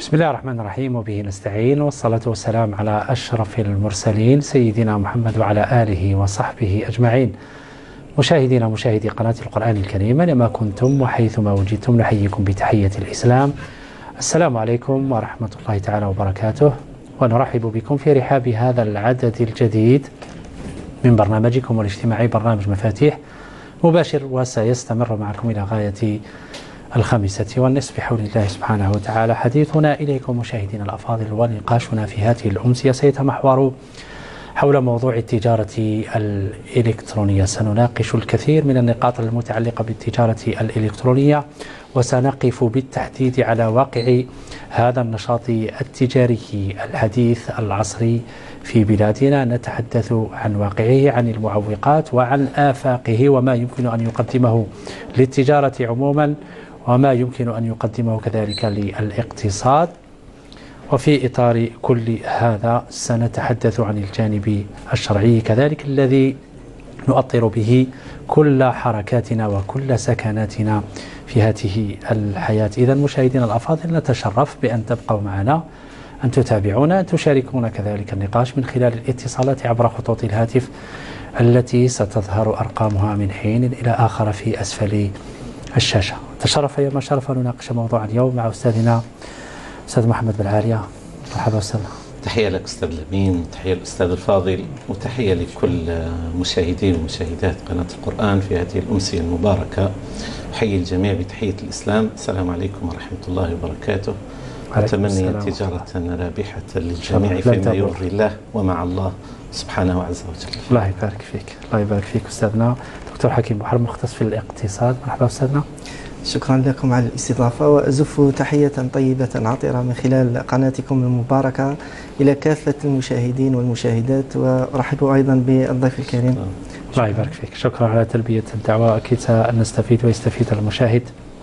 بسم الله الرحمن الرحيم، وبه نستعين، والصلاة والسلام على أشرف المرسلين سيدنا محمد وعلى آله وصحبه أجمعين. مشاهدينا مشاهدي قناة القرآن الكريم لما كنتم وحيثما وجدتم، نحييكم بتحية الإسلام. السلام عليكم ورحمة الله تعالى وبركاته، ونرحب بكم في رحاب هذا العدد الجديد من برنامجكم الاجتماعي برنامج مفاتيح، مباشر وسيستمر معكم إلى غاية 5:30 بحول الله سبحانه وتعالى. حديثنا إليكم مشاهدينا الأفاضل ونقاشنا في هذه الأمسية سيتمحور حول موضوع التجارة الإلكترونية. سنناقش الكثير من النقاط المتعلقة بالتجارة الإلكترونية، وسنقف بالتحديد على واقع هذا النشاط التجاري الحديث العصري في بلادنا. نتحدث عن واقعه، عن المعوقات وعن آفاقه، وما يمكن أن يقدمه للتجارة عموما، وما يمكن أن يقدمه كذلك للاقتصاد. وفي إطار كل هذا سنتحدث عن الجانب الشرعي كذلك، الذي نؤطر به كل حركاتنا وكل سكناتنا في هذه الحياة. إذا مشاهدينا الأفاضل، نتشرف بأن تبقوا معنا، أن تتابعونا، أن تشاركونا كذلك النقاش من خلال الاتصالات عبر خطوط الهاتف التي ستظهر أرقامها من حين إلى آخر في أسفل الشاشة. تشرف يوم شرف نناقش موضوع اليوم مع أستاذنا أستاذ محمد بالعالية. مرحبا أستاذنا. تحية لك أستاذ لمين، تحية للأستاذ الفاضل، وتحية لكل مشاهدين ومشاهدات قناة القرآن في هذه الأمسية المباركة. أحيي الجميع بتحية الإسلام. السلام عليكم ورحمة الله وبركاته. أتمنى تجارة رابحة للجميع فيما يرضي الله ومع الله سبحانه عز وجل. الله يبارك فيك، الله يبارك فيك أستاذنا دكتور حكيم بحر، مختص في الاقتصاد. مرحبا أستاذنا. شكرا لكم على الاستضافة، وأزف تحية طيبة عطرة من خلال قناتكم المباركة إلى كافة المشاهدين والمشاهدات، وأرحب أيضا بالضيف الكريم. الله يبارك فيك، شكرا على تلبية الدعوة. أكيد سنستفيد ويستفيد المشاهد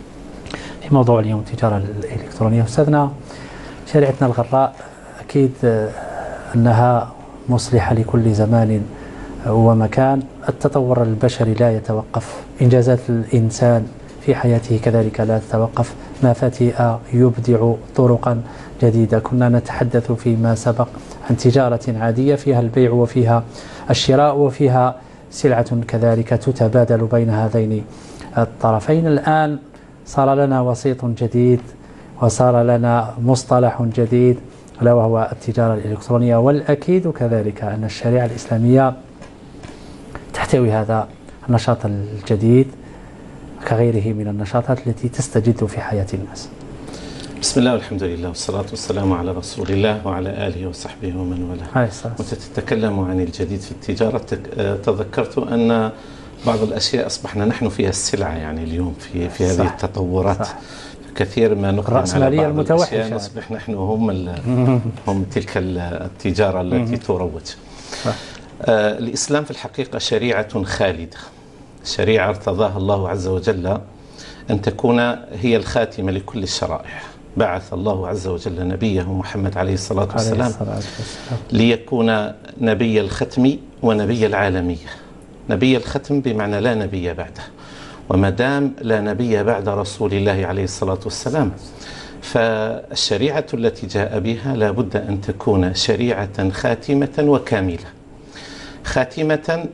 في موضوع اليوم التجارة الإلكترونية. أستاذنا، شريعتنا الغراء أكيد أنها مصلحة لكل زمان ومكان. التطور البشري لا يتوقف، إنجازات الإنسان في حياته كذلك لا تتوقف، ما فتئ يبدع طرقا جديدة. كنا نتحدث فيما سبق عن تجارة عادية فيها البيع وفيها الشراء وفيها سلعة كذلك تتبادل بين هذين الطرفين. الآن صار لنا وسيط جديد وصار لنا مصطلح جديد، ألا وهو التجارة الإلكترونية. والأكيد كذلك أن الشريعة الإسلامية تحتوي هذا النشاط الجديد كغيره من النشاطات التي تستجد في حياة الناس. بسم الله والحمد لله والصلاة والسلام على رسول الله وعلى آله وصحبه ومن والاه. وتتكلم عن الجديد في التجارة. تذكرت أن بعض الأشياء أصبحنا نحن فيها السلعة، يعني اليوم في هذه التطورات. صح. كثير ما نقدم على بعض الأشياء نصبح نحن هم تلك التجارة التي تروج. الإسلام في الحقيقة شريعة خالدة، شريعة ارتضاها الله عز وجل أن تكون هي الخاتمة لكل الشرائع. بعث الله عز وجل نبيه محمد عليه الصلاة والسلام ليكون نبي الختم ونبي العالمية. نبي الختم بمعنى لا نبي بعده، وما دام لا نبي بعد رسول الله عليه الصلاة والسلام، فالشريعة التي جاء بها لا بد أن تكون شريعة خاتمة وكاملة. خاتمة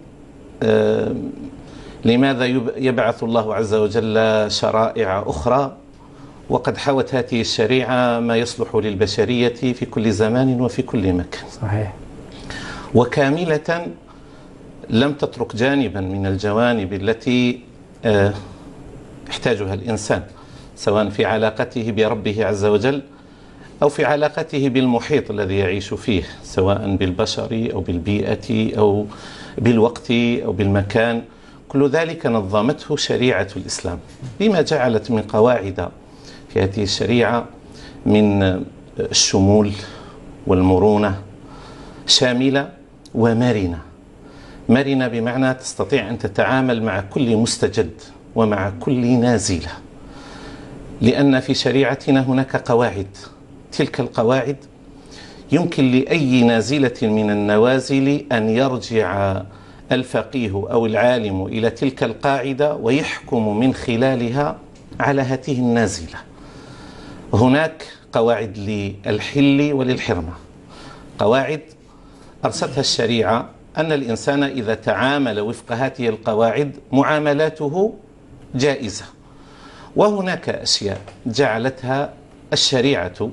لماذا يبعث الله عز وجل شرائع أخرى وقد حوت هذه الشريعة ما يصلح للبشرية في كل زمان وفي كل مكان؟ صحيح. وكاملة لم تترك جانبا من الجوانب التي يحتاجها الإنسان، سواء في علاقته بربه عز وجل أو في علاقته بالمحيط الذي يعيش فيه، سواء بالبشر أو بالبيئة أو بالوقت أو بالمكان. كل ذلك نظمته شريعة الإسلام، بما جعلت من قواعد في هذه الشريعة من الشمول والمرونة، شاملة ومرنة. مرنة بمعنى تستطيع أن تتعامل مع كل مستجد ومع كل نازلة، لأن في شريعتنا هناك قواعد. تلك القواعد يمكن لأي نازلة من النوازل أن يرجع الفقيه أو العالم إلى تلك القاعدة ويحكم من خلالها على هذه النازلة. هناك قواعد للحل وللحرمة، قواعد أرستها الشريعة أن الإنسان إذا تعامل وفق هذه القواعد معاملاته جائزة، وهناك أشياء جعلتها الشريعة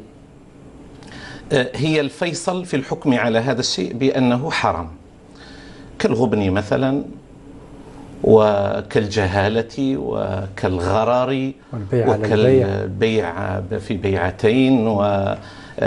هي الفيصل في الحكم على هذا الشيء بأنه حرام، كالغبن مثلا، وكالجهالة، وكالغرار، وكالبيع في بيعتين، وبيع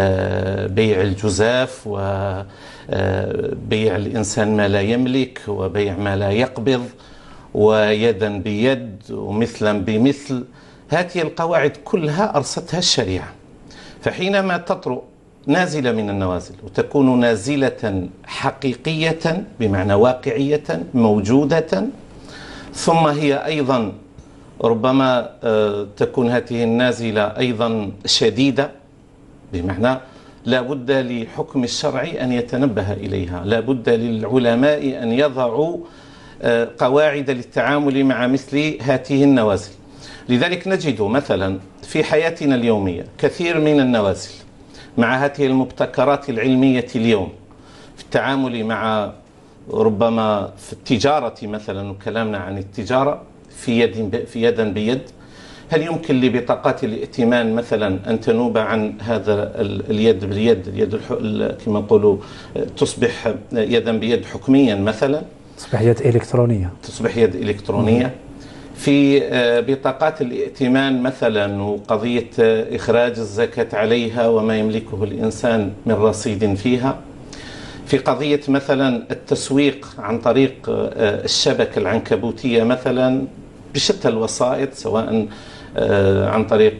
الجزاف، وبيع الإنسان ما لا يملك، وبيع ما لا يقبض، ويدا بيد، ومثلا بمثل. هذه القواعد كلها أرستها الشريعة. فحينما تطرأ نازلة من النوازل وتكون نازلة حقيقية بمعنى واقعية موجودة، ثم هي أيضا ربما تكون هذه النازلة أيضا شديدة، بمعنى لا بد لحكم الشرع أن يتنبه إليها، لا بد للعلماء أن يضعوا قواعد للتعامل مع مثل هذه النوازل. لذلك نجد مثلا في حياتنا اليومية كثير من النوازل مع هذه المبتكرات العلمية اليوم في التعامل مع ربما في التجارة مثلا، وكلامنا عن التجارة في يدا بيد. هل يمكن لبطاقات الائتمان مثلا أن تنوب عن هذا اليد باليد، اليد كما نقولوا تصبح يدا بيد حكميا مثلا، تصبح يد إلكترونية، تصبح يد إلكترونية. في بطاقات الائتمان مثلا وقضية إخراج الزكاة عليها وما يملكه الإنسان من رصيد فيها. في قضية مثلا التسويق عن طريق الشبكة العنكبوتية مثلا بشتى الوسائط، سواء عن طريق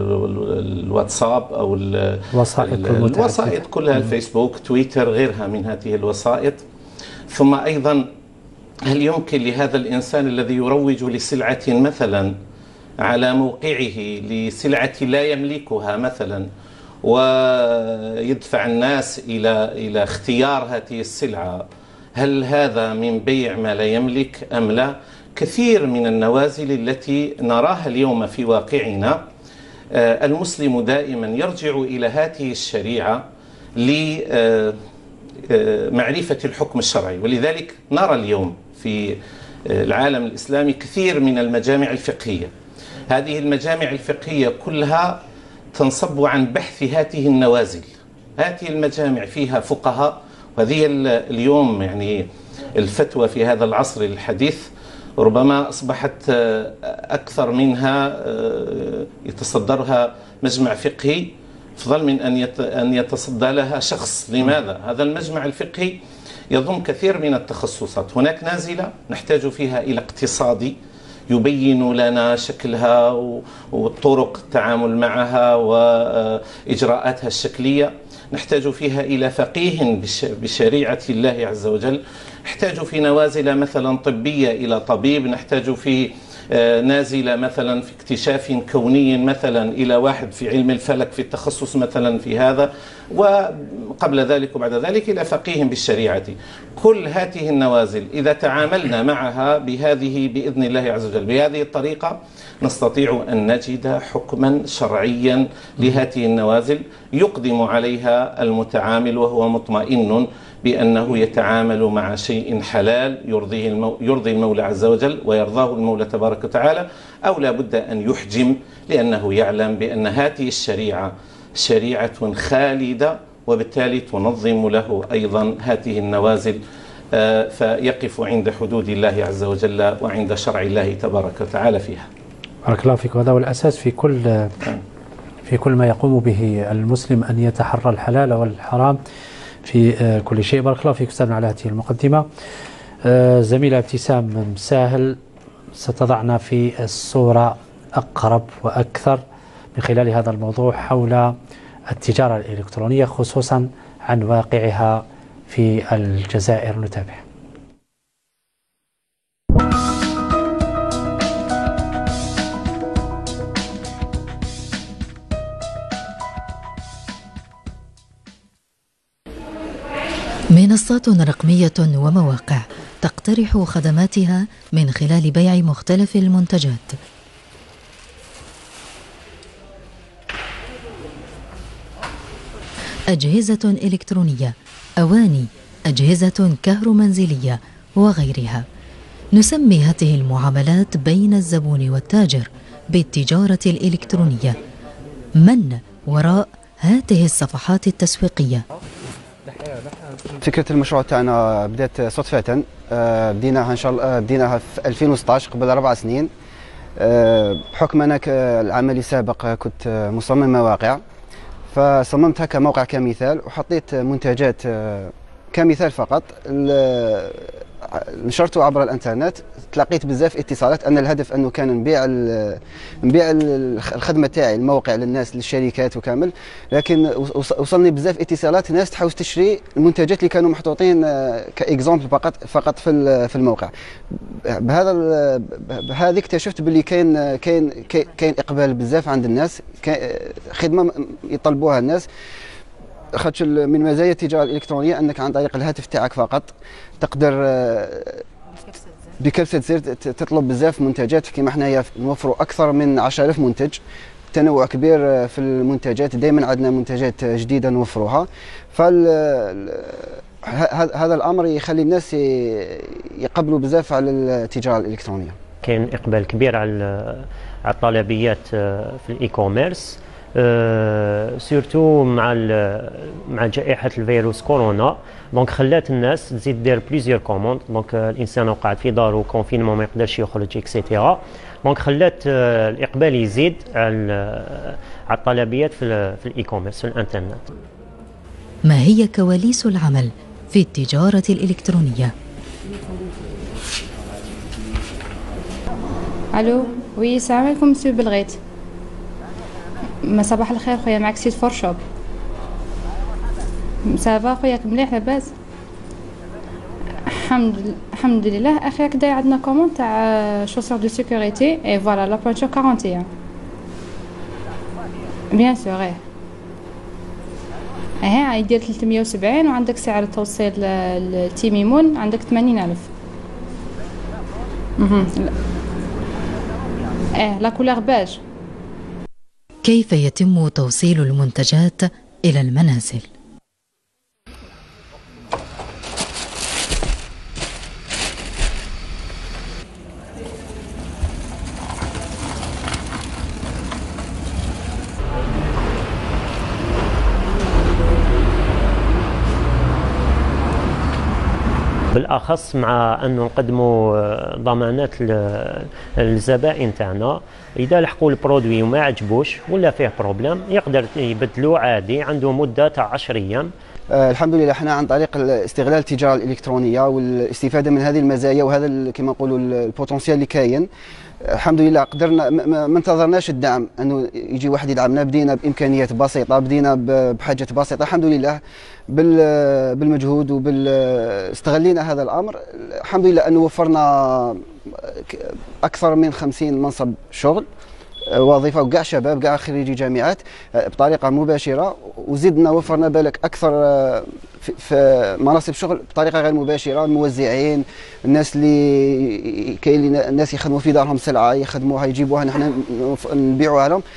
الواتساب أو الوسائط كلها، الفيسبوك، تويتر، غيرها من هذه الوسائط. ثم أيضا هل يمكن لهذا الإنسان الذي يروج لسلعة مثلا على موقعه لسلعة لا يملكها مثلا، ويدفع الناس إلى اختيار هذه السلعة، هل هذا من بيع ما لا يملك أم لا؟ كثير من النوازل التي نراها اليوم في واقعنا. المسلم دائما يرجع إلى هذه الشريعة لمعرفة الحكم الشرعي، ولذلك نرى اليوم في العالم الإسلامي كثير من المجامع الفقهية. هذه المجامع الفقهية كلها تنصب عن بحث هذه النوازل. هذه المجامع فيها فقهاء، وهذه اليوم يعني الفتوى في هذا العصر الحديث ربما أصبحت أكثر منها يتصدرها مجمع فقهي أفضل من أن يتصدى لها شخص. لماذا؟ هذا المجمع الفقهي يضم كثير من التخصصات. هناك نازلة نحتاج فيها إلى اقتصادي يبين لنا شكلها وطرق التعامل معها وإجراءاتها الشكلية، نحتاج فيها إلى فقيه بشريعة الله عز وجل، نحتاج في نوازل مثلا طبية إلى طبيب، نحتاج في نازلة مثلا في اكتشاف كوني مثلا إلى واحد في علم الفلك في التخصص مثلا في هذا، وقبل ذلك وبعد ذلك إلى فقيه بالشريعة. كل هذه النوازل إذا تعاملنا معها بهذه بإذن الله عز وجل بهذه الطريقة نستطيع أن نجد حكما شرعيا لهذه النوازل يقدم عليها المتعامل وهو مطمئن بأنه يتعامل مع شيء حلال يرضي المولى عز وجل ويرضاه المولى تبارك وتعالى، أو لا بد أن يحجم لأنه يعلم بأن هذه الشريعة شريعة خالدة، وبالتالي تنظم له أيضا هذه النوازل، فيقف عند حدود الله عز وجل وعند شرع الله تبارك وتعالى فيها. بارك الله فيك. وهذا هو الأساس في كل ما يقوم به المسلم، أن يتحرى الحلال والحرام في كل شيء. بارك الله فيك أستاذنا على هذه المقدمة. زميلة ابتسام ساهل ستضعنا في الصورة أقرب وأكثر من خلال هذا الموضوع حول التجارة الإلكترونية، خصوصا عن واقعها في الجزائر. نتابع. منصات رقمية ومواقع تقترح خدماتها من خلال بيع مختلف المنتجات. أجهزة إلكترونية، أواني، أجهزة كهرومنزلية وغيرها. نسمي هذه المعاملات بين الزبون والتاجر بالتجارة الإلكترونية. من وراء هذه الصفحات التسويقية؟ فكرة المشروع تاعنا بدات صدفة. بديناها إن شاء الله بديناها في 2016 قبل 4 سنين. بحكم أنا العمل السابق كنت مصمم مواقع، فصممتها كموقع كمثال وحطيت منتجات كمثال فقط، نشرته عبر الانترنت. تلقيت بزاف اتصالات، ان الهدف انه كان نبيع الخدمه تاعي الموقع للناس للشركات وكامل، لكن وصلني بزاف اتصالات ناس تحاول تشري المنتجات اللي كانوا محطوطين كاكزامبل فقط في الموقع. بهذا اكتشفت باللي كاين اقبال بزاف عند الناس، خدمه يطلبوها الناس. خاطش من مزايا التجاره الالكترونيه انك عن طريق الهاتف تاعك فقط تقدر بكبسه زر تطلب بزاف منتجات. كيما حنايا نوفروا اكثر من 10,000 منتج، تنوع كبير في المنتجات، دائما عندنا منتجات جديده نوفروها. هذا الامر يخلي الناس يقبلوا بزاف على التجاره الالكترونيه. كاين اقبال كبير على الطلبيات في الاي كوميرس، سورتو مع جائحة الفيروس كورونا. دونك خلات الناس تزيد دير بليزيور كوموند. دونك الانسان قاعد في دارو كونفينمون ما يقدرش يخرج اكسيتيرا. دونك خلات الاقبال يزيد على الطلبيات في الاي كوميرس في الانترنت. ما هي كواليس العمل في التجارة الإلكترونية؟ الو وي، السلام عليكم مسيو بلغيت. صباح الخير خويا، معك سيت فور شوب. سافا خويا مليح لاباس؟ الحمد لله. اخي هكذا عندنا كوموند تاع شوسور دو سيكوريتي اي فوالا لا بوانتور 41 بيان سور. يدير 370 وعندك سعر التوصيل التيميمون عندك 80,000. لا كولور باج. كيف يتم توصيل المنتجات إلى المنازل؟ بالاخص مع انه نقدموا ضمانات للزبائن تاعنا، اذا لحقوا البرودوي وما عجبوش ولا فيه بروبليم يقدر يبدلوه عادي، عنده مده تاع 10 ايام. الحمد لله احنا عن طريق استغلال التجاره الالكترونيه والاستفاده من هذه المزايا وهذا كما نقولوا البوتنسيال اللي كاين، الحمد لله قدرنا ما انتظرناش الدعم انه يجي واحد يدعمنا. بدينا بامكانيات بسيطه، بدينا بحاجات بسيطه، الحمد لله بالمجهود استغلينا هذا الامر. الحمد لله انه وفرنا اكثر من 50 منصب شغل، وظيفه وكاع شباب كاع خريجي جامعات بطريقه مباشره، وزدنا وفرنا بالك اكثر في مناصب شغل بطريقه غير مباشره. الموزعين، الناس اللي كاين الناس يخدموا في دارهم سلعه يخدموها يجيبوها نحن نبيعوها لهم.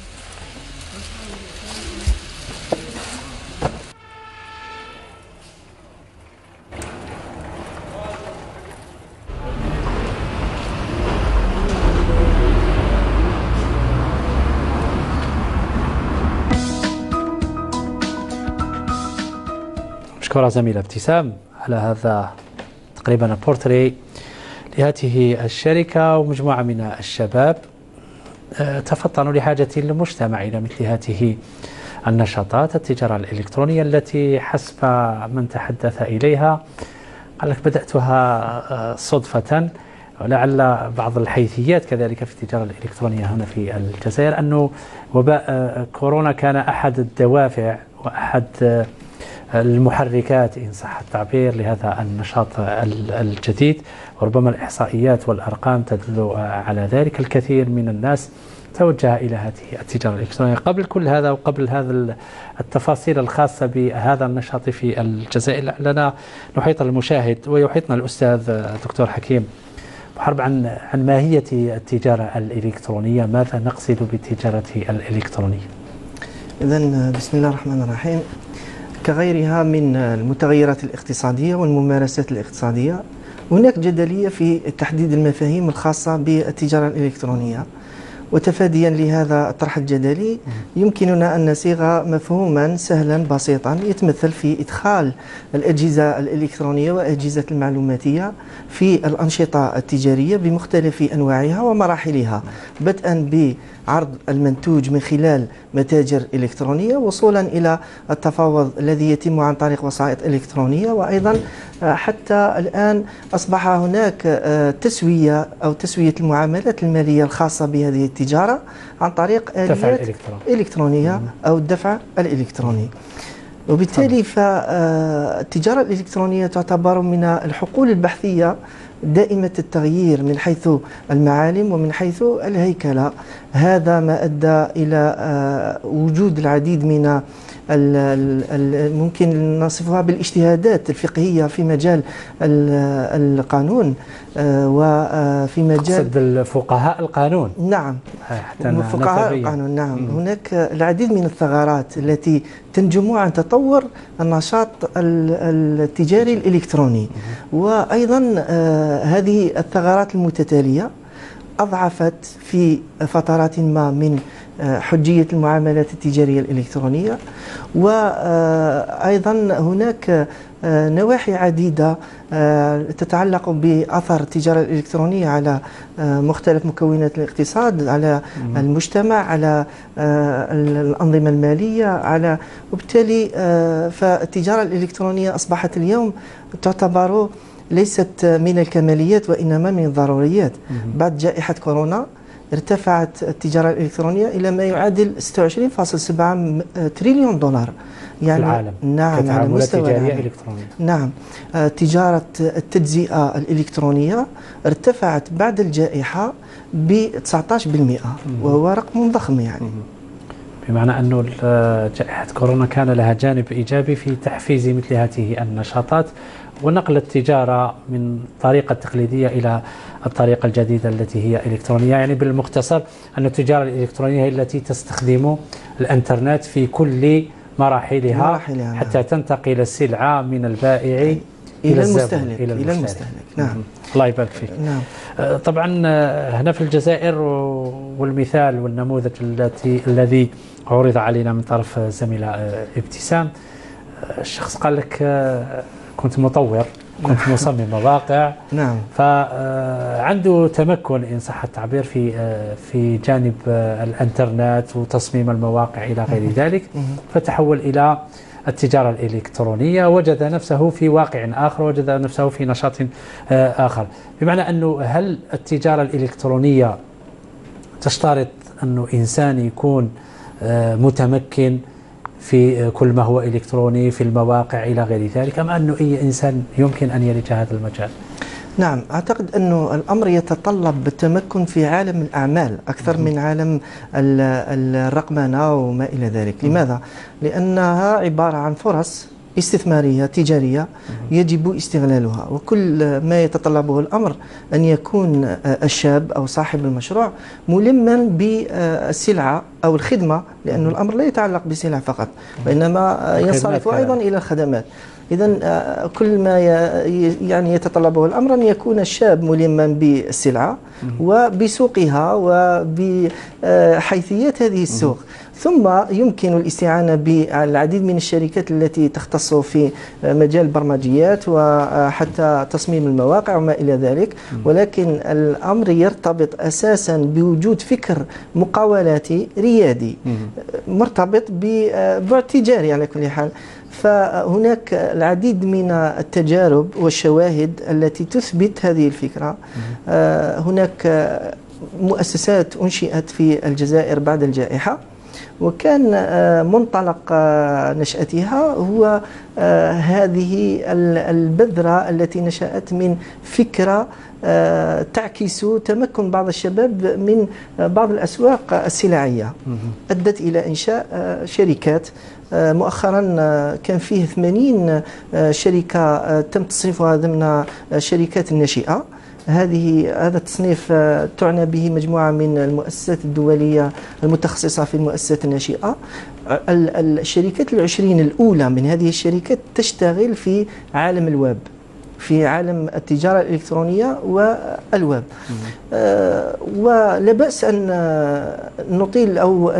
أشكر زميلة ابتسام على هذا تقريبا بورتري لهذه الشركة ومجموعة من الشباب تفطنوا لحاجة المجتمع إلى مثل هذه النشاطات. التجارة الإلكترونية التي حسب من تحدث إليها قال لك بدأتها صدفة، ولعل بعض الحيثيات كذلك في التجارة الإلكترونية هنا في الجزائر أنه وباء كورونا كان أحد الدوافع وأحد المحركات إن صح التعبير لهذا النشاط الجديد، وربما الإحصائيات والأرقام تدل على ذلك. الكثير من الناس توجه إلى هذه التجارة الإلكترونية. قبل كل هذا وقبل هذا التفاصيل الخاصة بهذا النشاط في الجزائر لنا نحيط المشاهد ويحيطنا الأستاذ دكتور حكيم محرب عن ماهية التجارة الإلكترونية، ماذا نقصد بالتجارة الإلكترونية؟ إذن بسم الله الرحمن الرحيم. كغيرها من المتغيرات الاقتصادية والممارسات الاقتصادية، هناك جدلية في تحديد المفاهيم الخاصة بالتجارة الإلكترونية. وتفاديا لهذا الطرح الجدلي يمكننا أن نصيغ مفهوما سهلا بسيطا يتمثل في إدخال الأجهزة الإلكترونية وأجهزة المعلوماتية في الأنشطة التجارية بمختلف أنواعها ومراحلها، بدءا بعرض المنتوج من خلال متاجر إلكترونية وصولا إلى التفاوض الذي يتم عن طريق وسائط إلكترونية، وأيضا حتى الآن أصبح هناك تسوية المعاملات المالية الخاصة بهذه التجارة عن طريق آليات إلكترونية أو الدفع الإلكتروني. وبالتالي فالتجارة الإلكترونية تعتبر من الحقول البحثية دائمة التغيير من حيث المعالم ومن حيث الهيكلة. هذا ما أدى إلى وجود العديد من ممكن نصفها بالاجتهادات الفقهية في مجال القانون وفي مجال فقهاء القانون. نعم، فقهاء القانون. نعم، هناك العديد من الثغرات التي تنجم عن تطور النشاط التجاري الإلكتروني، وأيضا هذه الثغرات المتتالية أضعفت في فترات ما من حجية المعاملات التجارية الإلكترونية. وأيضا هناك نواحي عديدة تتعلق بأثر التجارة الإلكترونية على مختلف مكونات الاقتصاد، على المجتمع، على الأنظمة المالية، وبالتالي فالتجارة الإلكترونية أصبحت اليوم تعتبر ليست من الكماليات وإنما من الضروريات. بعد جائحة كورونا ارتفعت التجارة الإلكترونية إلى ما يعادل 26.7 تريليون دولار يعني في العالم. نعم، على مستوى تجارية إلكترونية. نعم، تجارة التجزئة الإلكترونية ارتفعت بعد الجائحة ب 19%، وهو رقم ضخم يعني. بمعنى أن جائحة كورونا كان لها جانب إيجابي في تحفيز مثل هذه النشاطات ونقل التجارة من الطريقة التقليدية إلى الطريقة الجديدة التي هي إلكترونية. يعني بالمختصر أن التجارة الإلكترونية هي التي تستخدم الإنترنت في كل مراحلها حتى تنتقل السلعة من البائع إلى المستهلك. نعم، الله يبارك فيك. نعم. طبعا هنا في الجزائر والمثال والنموذج الذي عرض علينا من طرف الزميلة ابتسام، الشخص قال لك كنت مطور، كنت مصمم مواقع. نعم. فعنده تمكن إن صح التعبير في جانب الانترنت وتصميم المواقع إلى غير ذلك، فتحول إلى التجارة الإلكترونية، وجد نفسه في واقع آخر، وجد نفسه في نشاط آخر. بمعنى أنه هل التجارة الإلكترونية تشترط أنه إنسان يكون متمكن في كل ما هو إلكتروني في المواقع إلى غير ذلك، أم أنه أي إنسان يمكن أن يلج هذا المجال؟ نعم، أعتقد أنه الأمر يتطلب التمكن في عالم الأعمال أكثر من عالم الرقمنة وما إلى ذلك. لماذا؟ لأنها عبارة عن فرص استثمارية تجارية يجب استغلالها، وكل ما يتطلبه الأمر أن يكون الشاب أو صاحب المشروع ملما بالسلعة أو الخدمة، لأن الأمر لا يتعلق بالسلع فقط وإنما ينصرف أيضا إلى الخدمات. إذن كل ما يعني يتطلبه الأمر أن يكون الشاب ملما بالسلعة وبسوقها وبحيثيات هذه السوق، ثم يمكن الاستعانة بالعديد من الشركات التي تختص في مجال البرمجيات وحتى تصميم المواقع وما إلى ذلك. ولكن الأمر يرتبط أساسا بوجود فكر مقاولاتي ريادي مرتبط ببعد تجاري على كل حال. فهناك العديد من التجارب والشواهد التي تثبت هذه الفكرة. هناك مؤسسات أنشئت في الجزائر بعد الجائحة، وكان منطلق نشأتها هو هذه البذرة التي نشأت من فكرة تعكس تمكن بعض الشباب من بعض الأسواق السلعية، أدت إلى إنشاء شركات. مؤخرا كان فيه 80 شركة تم تصنيفها ضمن شركات الناشئة. هذا التصنيف تعنى به مجموعة من المؤسسات الدولية المتخصصة في المؤسسات الناشئة. الشركات العشرين الأولى من هذه الشركات تشتغل في عالم الويب، في عالم التجارة الإلكترونية والويب. ولا بأس أن نطيل أو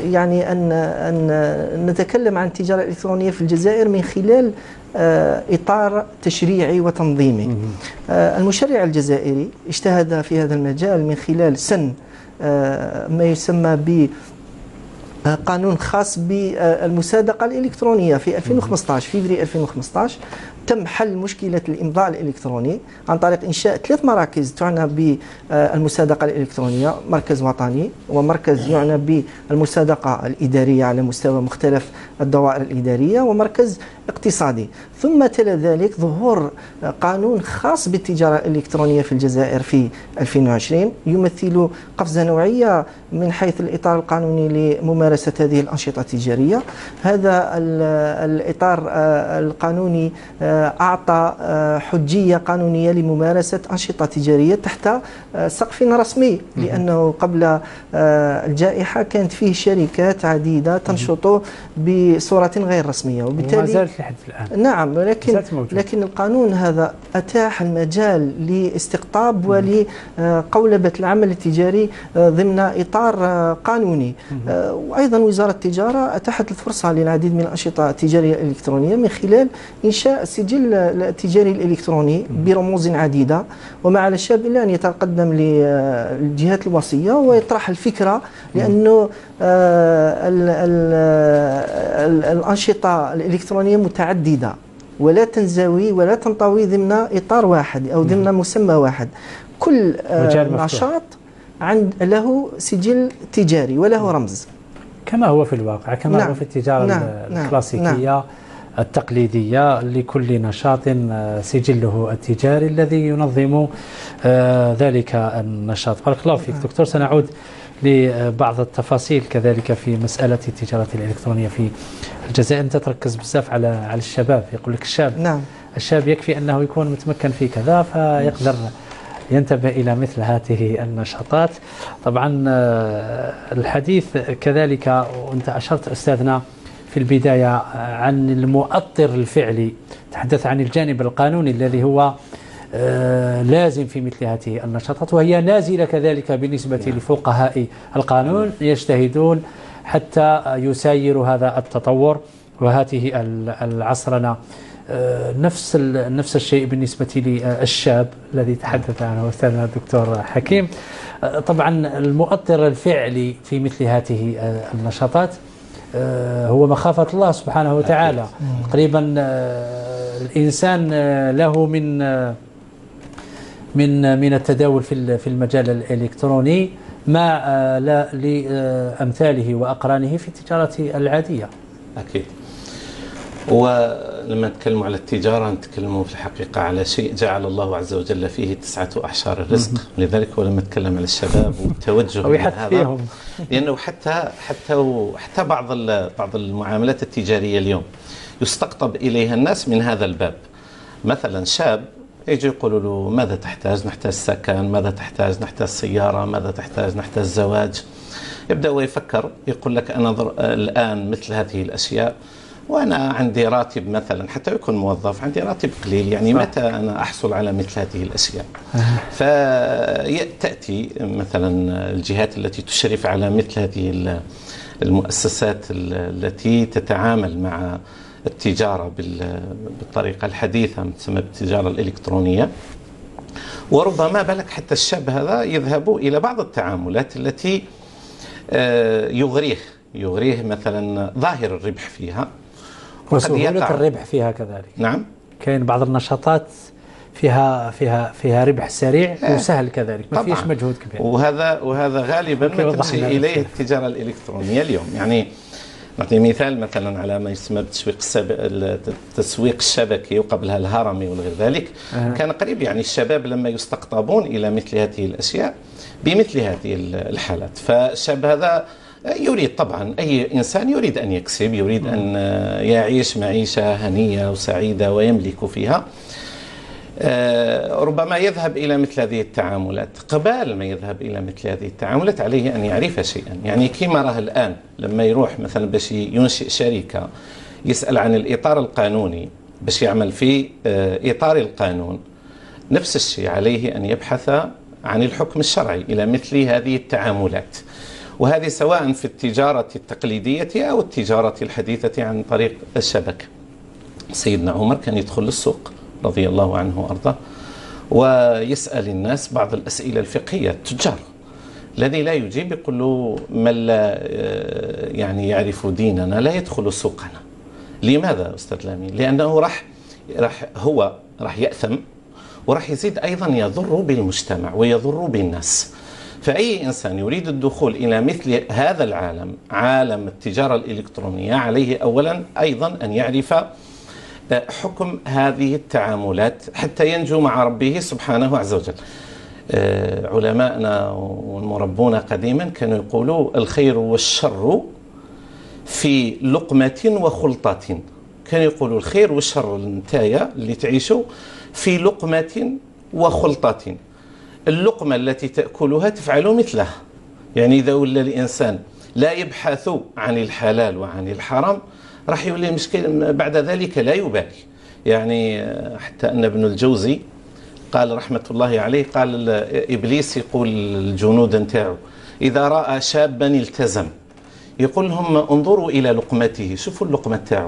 أن نتكلم عن التجارة الإلكترونية في الجزائر من خلال إطار تشريعي وتنظيمي. المشرع الجزائري اجتهد في هذا المجال من خلال سن ما يسمى ب قانون خاص بالمصادقة الإلكترونية في 2015، في فبراير 2015 تم حل مشكلة الإمضاء الإلكتروني عن طريق إنشاء 3 مراكز تعنى بالمصادقة الإلكترونية: مركز وطني، ومركز يعنى بالمصادقة الإدارية على مستوى مختلف الدوائر الإدارية، ومركز اقتصادي. ثم تلا ذلك ظهور قانون خاص بالتجارة الإلكترونية في الجزائر في 2020 يمثل قفزة نوعية من حيث الإطار القانوني لممارسة هذه الأنشطة التجارية. هذا الإطار القانوني أعطى حجية قانونية لممارسة أنشطة تجارية تحت سقف رسمي، لأنه قبل الجائحة كانت فيه شركات عديدة تنشط بصورة غير رسمية، وبالتالي ما زالت لحد الآن. نعم، لكن القانون هذا أتاح المجال لاستقطاب ولقولبة العمل التجاري ضمن إطار قانوني. وأيضا وزارة التجارة أتاحت الفرصة للعديد من الأنشطة التجارية الإلكترونية من خلال إنشاء السجل التجاري الإلكتروني برموز عديدة. وما على الشاب إلا أن يتقدم للجهات الوصية ويطرح الفكرة، لأنه الأنشطة الإلكترونية متعددة ولا تنزوي ولا تنطوي ضمن إطار واحد أو ضمن مسمى واحد. كل نشاط له سجل تجاري وله رمز، كما هو في الواقع، كما هو في التجارة الكلاسيكية التقليدية. لكل نشاط سجله التجاري الذي ينظم ذلك النشاط. بارك الله فيك دكتور. سنعود لبعض التفاصيل كذلك في مسألة التجارة الإلكترونية في الجزائر. أنت تركز بزاف على الشباب، يقول لك الشاب يكفي أنه يكون متمكن في كذا فيقدر ينتبه إلى مثل هذه النشاطات. طبعا الحديث كذلك، وأنت أشرت أستاذنا في البداية عن المؤطر الفعلي، تحدث عن الجانب القانوني الذي هو لازم في مثل هذه النشاطات، وهي نازلة كذلك بالنسبة لفقهاء القانون يجتهدون حتى يسايروا هذا التطور وهذه العصرنة. نفس الشيء بالنسبة للشاب الذي تحدث عنه أستاذنا الدكتور حكيم. طبعا المؤطر الفعلي في مثل هذه النشاطات هو مخافة الله سبحانه وتعالى. تقريبا الإنسان له من التداول في المجال الإلكتروني ما لا لأمثاله وأقرانه في التجارة العادية. أكيد. ولما نتكلم على التجارة نتكلم في الحقيقة على شيء جعل الله عز وجل فيه 9 أعشار الرزق. لذلك ولما نتكلم على الشباب والتوجه لهذا، لأنه حتى بعض المعاملات التجارية اليوم يستقطب إليها الناس من هذا الباب. مثلا شاب يجي يقولوا له ماذا تحتاج؟ نحتاج سكن. ماذا تحتاج؟ نحتاج سيارة. ماذا تحتاج؟ نحتاج زواج. يبدأ ويفكر، يقول لك أنا الآن مثل هذه الأشياء وأنا عندي راتب مثلا، حتى يكون موظف عندي راتب قليل، يعني متى أنا أحصل على مثل هذه الأشياء؟ فتأتي مثلا الجهات التي تشرف على مثل هذه المؤسسات التي تتعامل مع التجارة بالطريقة الحديثة تسمى بالتجارة الإلكترونية، وربما بالك حتى الشاب هذا يذهب إلى بعض التعاملات التي يغريه مثلا ظاهر الربح فيها وسهولة الربح فيها كذلك. نعم، كاين بعض النشاطات فيها ربح سريع وسهل كذلك، ما فيش مجهود كبير، وهذا غالبا ما تمشي إليه التجارة الإلكترونية اليوم. يعني نعطي مثال مثلا على ما يسمى التسويق الشبكي وقبلها الهرمي وغير ذلك. كان قريب، يعني الشباب لما يستقطبون إلى مثل هذه الأشياء بمثل هذه الحالات. فالشاب هذا يريد، طبعا أي إنسان يريد أن يكسب، يريد أن يعيش معيشة هنية وسعيدة ويملك فيها. ربما يذهب إلى مثل هذه التعاملات. قبل ما يذهب إلى مثل هذه التعاملات عليه أن يعرف شيئا، يعني كما راه الآن لما يروح مثلا باش ينشئ شركة يسأل عن الإطار القانوني باش يعمل في إطار القانون، نفس الشيء عليه أن يبحث عن الحكم الشرعي إلى مثل هذه التعاملات، وهذه سواء في التجارة التقليدية أو التجارة الحديثة عن طريق الشبكة. سيدنا عمر كان يدخل للسوق رضي الله عنه وأرضاه ويسأل الناس بعض الأسئلة الفقهية، التجار الذي لا يجيب يقول له من لا يعني يعرف ديننا لا يدخل سوقنا. لماذا أستاذ لامين؟ لأنه راح يأثم، وراح يزيد أيضا يضر بالمجتمع ويضر بالناس. فأي إنسان يريد الدخول إلى مثل هذا العالم، عالم التجارة الإلكترونية، عليه أولا أيضا أن يعرف حكم هذه التعاملات حتى ينجو مع ربه سبحانه عز وجل. علماءنا والمربون قديما كانوا يقولوا الخير والشر في لقمة وخلطة. كانوا يقولوا الخير والشر نتايا اللي تعيشوا في لقمة وخلطة. اللقمة التي تأكلها تفعل مثلها، يعني إذا ولا الإنسان لا يبحث عن الحلال وعن الحرام راح يولي مشكل بعد ذلك لا يبالي. يعني حتى أن ابن الجوزي قال رحمة الله عليه، قال إبليس يقول الجنود نتاعو إذا رأى شابا التزم يقول لهم انظروا إلى لقمته، شوفوا اللقمة تاعو،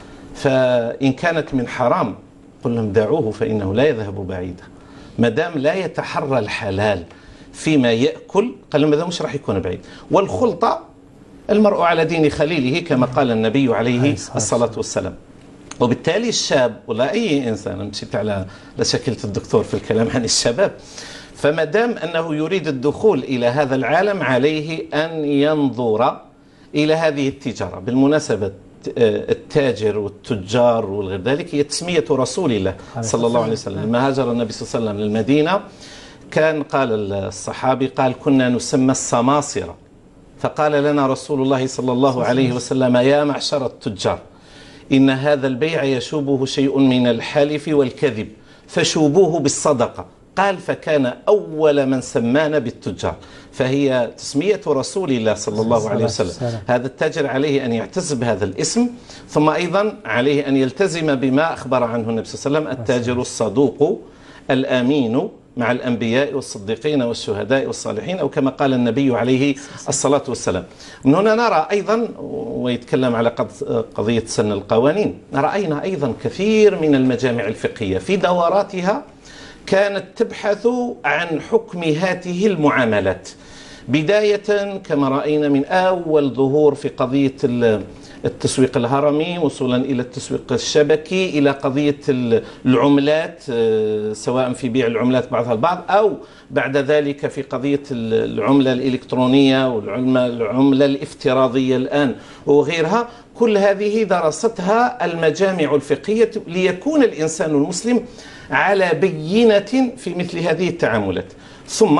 فإن كانت من حرام قل لهم دعوه فإنه لا يذهب بعيدا. ما دام لا يتحرى الحلال فيما يأكل قال لهم هذا مش راح يكون بعيد. والخلطة المرء على دين خليله كما قال النبي عليه الصلاة والسلام. وبالتالي الشاب ولا أي إنسان، مشيت على شكلة الدكتور في الكلام عن الشباب، فما دام أنه يريد الدخول إلى هذا العالم عليه أن ينظر إلى هذه التجارة. بالمناسبة التاجر والتجار وغير ذلك هي تسمية رسول الله صلى الله عليه وسلم. لما هاجر النبي صلى الله عليه وسلم للمدينة كان قال الصحابي قال كنا نسمى السماصرة، فقال لنا رسول الله صلى الله عليه وسلم يا معشر التجار إن هذا البيع يشوبه شيء من الحلف والكذب فشوبوه بالصدقة. قال فكان أول من سمانا بالتجار، فهي تسمية رسول الله صلى الله عليه وسلم. هذا التاجر عليه أن يعتز بهذا الاسم، ثم أيضا عليه أن يلتزم بما أخبر عنه النبي صلى الله عليه وسلم التاجر الصدوق الأمين مع الأنبياء والصديقين والشهداء والصالحين، أو كما قال النبي عليه الصلاة والسلام. من هنا نرى أيضا، ويتكلم على قضية سن القوانين، رأينا أيضا كثير من المجامع الفقهية في دوراتها كانت تبحث عن حكم هذه المعاملات، بداية كما رأينا من أول ظهور في قضية التسويق الهرمي وصولا إلى التسويق الشبكي إلى قضية العملات، سواء في بيع العملات بعضها البعض أو بعد ذلك في قضية العملة الإلكترونية والعملة الافتراضية الآن وغيرها. كل هذه درستها المجامع الفقهية ليكون الإنسان المسلم على بينة في مثل هذه التعاملات. ثم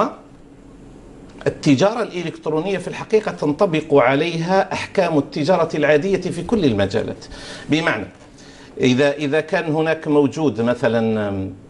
التجارة الإلكترونية في الحقيقة تنطبق عليها أحكام التجارة العادية في كل المجالات. بمعنى إذا كان هناك موجود مثلا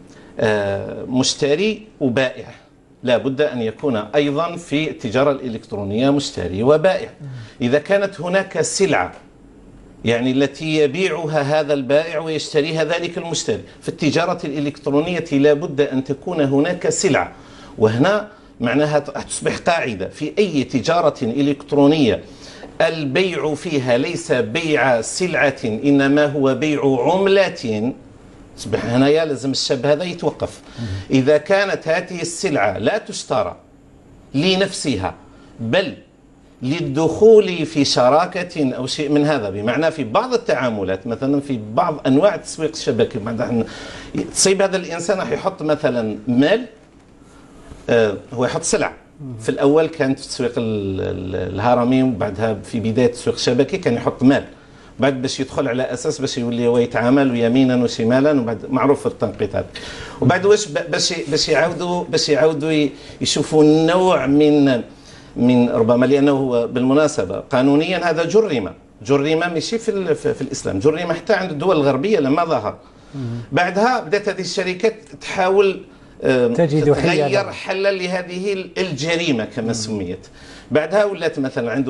مشتري وبائع، لا بد أن يكون أيضا في التجارة الإلكترونية مشتري وبائع. إذا كانت هناك سلعة يعني التي يبيعها هذا البائع ويشتريها ذلك المشتري، في التجارة الإلكترونية لا بد أن تكون هناك سلعة. وهنا معناها تصبح قاعدة في أي تجارة إلكترونية البيع فيها ليس بيع سلعة إنما هو بيع عملة. تصبح هنا لازم الشاب هذا يتوقف. إذا كانت هذه السلعة لا تشترى لنفسها بل للدخول في شراكة أو شيء من هذا، بمعنى في بعض التعاملات مثلا في بعض أنواع التسويق الشبكي تصيب هذا الإنسان راح يحط مثلا مال، هو يحط سلع. في الأول كانت في التسويق الهرمي وبعدها في بداية التسويق الشبكي كان يحط مال، بعد باش يدخل على أساس باش يولي هو يتعامل يمينا وشمالا، وبعد معروف التنقيط هذا. وبعد واش باش يعاودوا يشوفوا النوع من ربما، لأنه بالمناسبة قانونيا هذا جرم ماشي في الإسلام، جرم حتى عند الدول الغربية لما ظهر. بعدها بدأت هذه الشركات تحاول تغير حلا لهذه الجريمة كما سميت. بعدها ولات مثلا عنده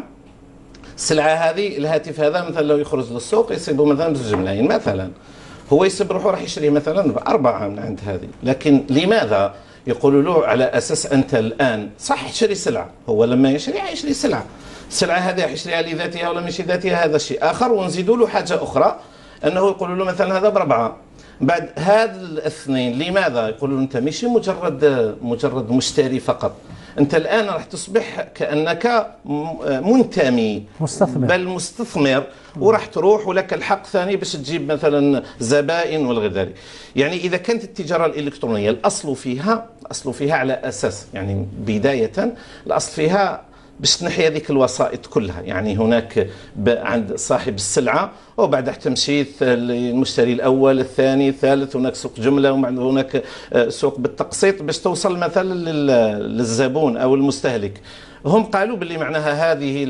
السلعة هذه، الهاتف هذا مثلا لو يخرج للسوق يصيبه مثلا ب2 ملايين مثلا، هو يسب روحه راح يشريه مثلا ب4 من عند هذه. لكن لماذا يقولوا له على أساس أنت الآن صح تشري سلعة، هو لما يشري حيشري السلعة هذه حيشريها لذاتها ولا مش ذاتها، هذا شيء آخر. ونزيدوا له حاجة أخرى، أنه يقولوا له مثلا هذا ب4. بعد هذا الاثنين لماذا يقولوا له أنت مش مجرد مشتري فقط، أنت الآن راح تصبح كأنك منتمي بل مستثمر، وراح تروح ولك الحق ثاني باش تجيب مثلا زبائن والغير ذلك. يعني إذا كانت التجارة الإلكترونية الأصل فيها على أساس، يعني بداية الأصل فيها باش تنحي هذيك الوسائط كلها. يعني هناك عند صاحب السلعة وبعدها تمشي المشتري الأول الثاني الثالث، هناك سوق جملة وهناك سوق بالتقسيط باش توصل مثلا للزبون أو المستهلك. هم قالوا باللي معناها هذه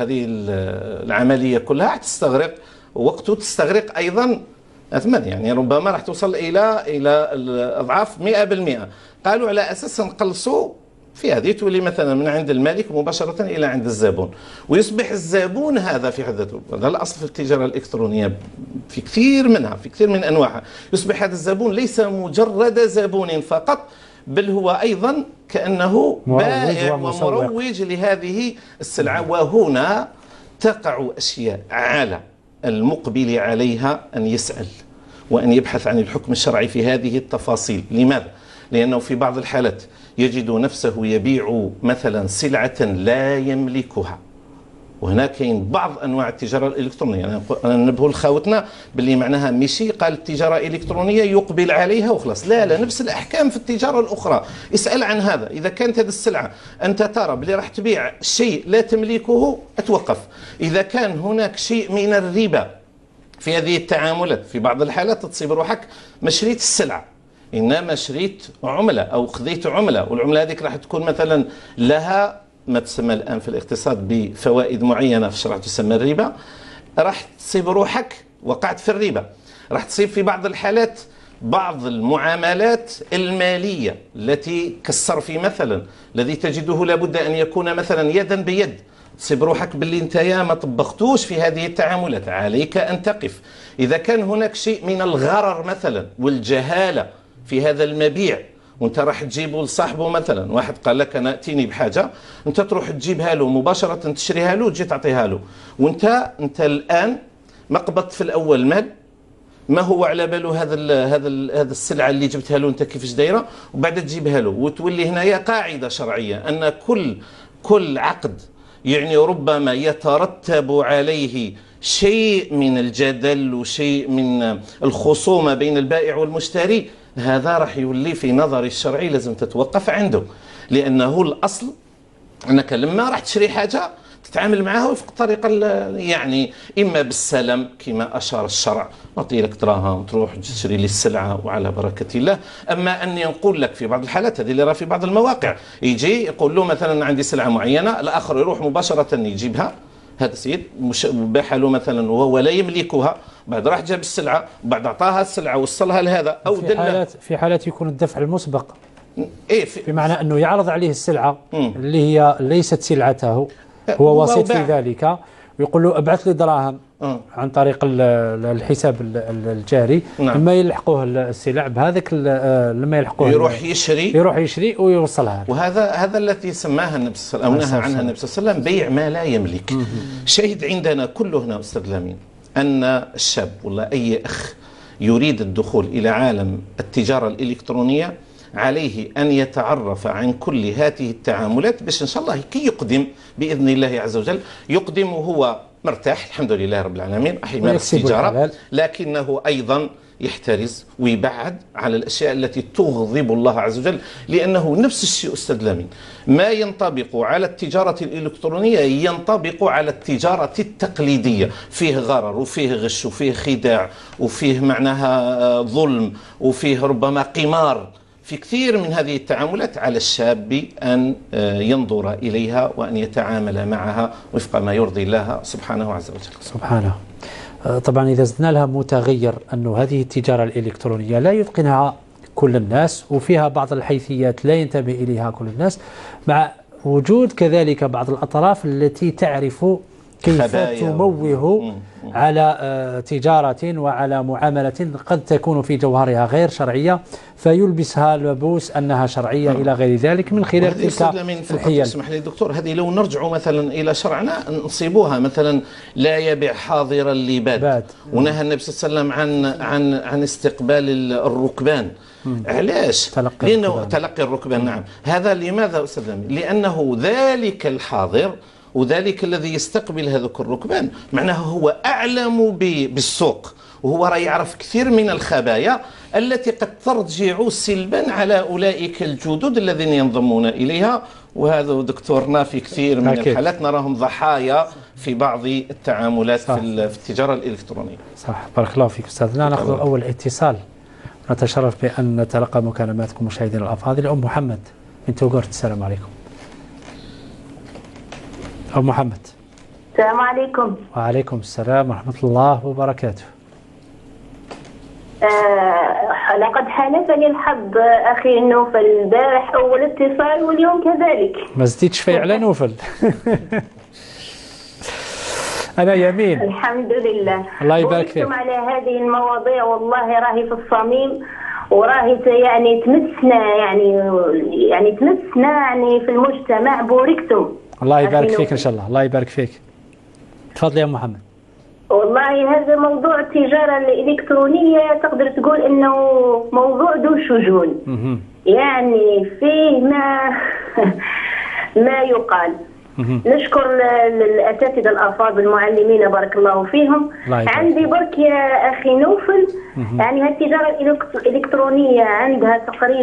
العملية كلها تستغرق وقت وتستغرق أيضا أثمن، يعني ربما راح توصل إلى أضعاف 100%. قالوا على أساس نقلصوا في هذه، تولي مثلا من عند المالك مباشرة إلى عند الزبون، ويصبح الزبون هذا في حد ذاته، هذا الأصل في التجارة الإلكترونية في كثير من أنواعها، يصبح هذا الزبون ليس مجرد زبون فقط، بل هو أيضا كأنه بائع ومروج لهذه السلعة. وهنا تقع أشياء على المقبل عليها أن يسأل وأن يبحث عن الحكم الشرعي في هذه التفاصيل. لماذا؟ لأنه في بعض الحالات يجد نفسه يبيع مثلا سلعة لا يملكها، وهناك كاين بعض أنواع التجارة الإلكترونية. أنا ننبه لخوتنا باللي معناها ماشي قال التجارة الإلكترونية يقبل عليها وخلاص، لا نفس الأحكام في التجارة الأخرى. اسأل عن هذا، إذا كانت هذه السلعة أنت ترى بلي راح تبيع شيء لا تملكه أتوقف. إذا كان هناك شيء من الربا في هذه التعاملات، في بعض الحالات تصيب روحك ما شريت السلعة إنما شريت عملة أو خذيت عملة، والعملة هذيك راح تكون مثلا لها ما تسمى الآن في الاقتصاد بفوائد معينة في الشرع تسمى الربا، راح تصيب روحك وقعت في الربا. راح تصيب في بعض الحالات بعض المعاملات المالية التي كالصرف مثلا، الذي تجده لابد أن يكون مثلا يدا بيد، تصيب روحك باللي انت ما طبختوش في هذه التعاملات، عليك أن تقف. إذا كان هناك شيء من الغرر مثلا والجهالة في هذا المبيع، وانت راح تجيبه لصاحبه، مثلا واحد قال لك انا اتيني بحاجه، انت تروح تجيبها له مباشره تشريها له وتجي تعطيها له، وانت الان ما قبضت في الاول مال، ما هو على باله هذا السلعه اللي جبتها له انت كيفاش دايره، وبعد تجيبها له. وتولي هنايا قاعده شرعيه ان كل عقد يعني ربما يترتب عليه شيء من الجدل وشيء من الخصومه بين البائع والمشتري، هذا راح يولي في نظر الشرعي لازم تتوقف عنده، لأنه الأصل أنك لما راح تشري حاجة تتعامل معها وفق الطريقة يعني إما بالسلم كما أشار الشرع، نعطي لك دراهم تروح تشتري لي السلعة وعلى بركة الله. أما أني نقول لك في بعض الحالات هذه اللي راه في بعض المواقع يجي يقول له مثلا عندي سلعة معينة، الآخر يروح مباشرة يجيبها، هذا السيد باعها له مثلا وهو لا يملكها، بعد راح جاب السلعة وبعد أعطاها السلعة وصلها لهذا، أو في حالات يكون الدفع المسبق، بمعنى أنه يعرض عليه السلعة اللي هي ليست سلعته، هو وسيط في ذلك، ويقول له ابعث لي دراهم عن طريق الحساب الجاري. نعم. لما يلحقوه السلع بهذاك، لما يلحقوه يروح يشري ويوصلها. وهذا الذي سماها النبي صلى الله عليه وسلم، عنها النبي صلى الله عليه وسلم بيع ما لا يملك. شهد عندنا كله هنا أستاذ لامين أن الشاب ولا أي أخ يريد الدخول إلى عالم التجارة الإلكترونية عليه أن يتعرف عن كل هذه التعاملات باش إن شاء الله كي يقدم بإذن الله عز وجل، يقدم وهو مرتاح الحمد لله رب العالمين، يمارس التجارة، لكنه أيضا يحترز ويبعد على الأشياء التي تغضب الله عز وجل، لأنه نفس الشيء أستاذ لامين ما ينطبق على التجارة الإلكترونية ينطبق على التجارة التقليدية، فيه غرر وفيه غش وفيه خداع وفيه معناها ظلم وفيه ربما قمار. في كثير من هذه التعاملات على الشاب أن ينظر إليها وأن يتعامل معها وفق ما يرضي الله سبحانه عز وجل. سبحانه. طبعا إذا زدنا لها متغير أنه هذه التجارة الإلكترونية لا يتقنها كل الناس وفيها بعض الحيثيات لا ينتبه إليها كل الناس، مع وجود كذلك بعض الأطراف التي تعرف كيف تموه على تجارة وعلى معاملة قد تكون في جوهرها غير شرعية فيلبسها لبوس أنها شرعية إلى غير ذلك من خلال تلك الحيل. اسمح لي دكتور، هذه لو نرجع مثلا إلى شرعنا نصيبوها مثلا لا يبيع حاضرا لباد، ونهى النبي صلى الله عليه وسلم عن استقبال الركبان. علاش؟ لأنه تلقي الركبان. نعم. هذا لماذا أستاذ؟ لأنه ذلك الحاضر وذلك الذي يستقبل هذوك الركبان معناه هو أعلم بالسوق، وهو راه يعرف كثير من الخبايا التي قد ترجع سلبا على أولئك الجدد الذين ينضمون إليها. وهذا دكتورنا في كثير من الحالات نراهم ضحايا في بعض التعاملات في التجارة الإلكترونية. صح. بارك الله فيك أستاذنا. نأخذ أول اتصال. نتشرف بأن نتلقى مكالماتكم مشاهدينا الأفاضل. أم محمد من توغورت، السلام عليكم. أم محمد. السلام عليكم. وعليكم السلام ورحمة الله وبركاته. لقد حالفني الحظ أخي نوفل البارح أول اتصال واليوم كذلك. ما زدتش في على نوفل. أنا يمين. الحمد لله. الله يبارك فيك. على هذه المواضيع والله راهي في الصميم وراهي يعني تمسنا يعني تمسنا يعني في المجتمع. بوركتم. الله يبارك فيك إن شاء الله. الله يبارك فيك. تفضل يا محمد. والله هذا موضوع التجارة الإلكترونية تقدر تقول إنه موضوع ذو شجون. يعني فيه ما يقال. نشكر الأساتذة الأفاضل المعلمين بارك الله فيهم. عندي برك يا أخي نوفل، يعني هالتجارة الإلكترونية عندها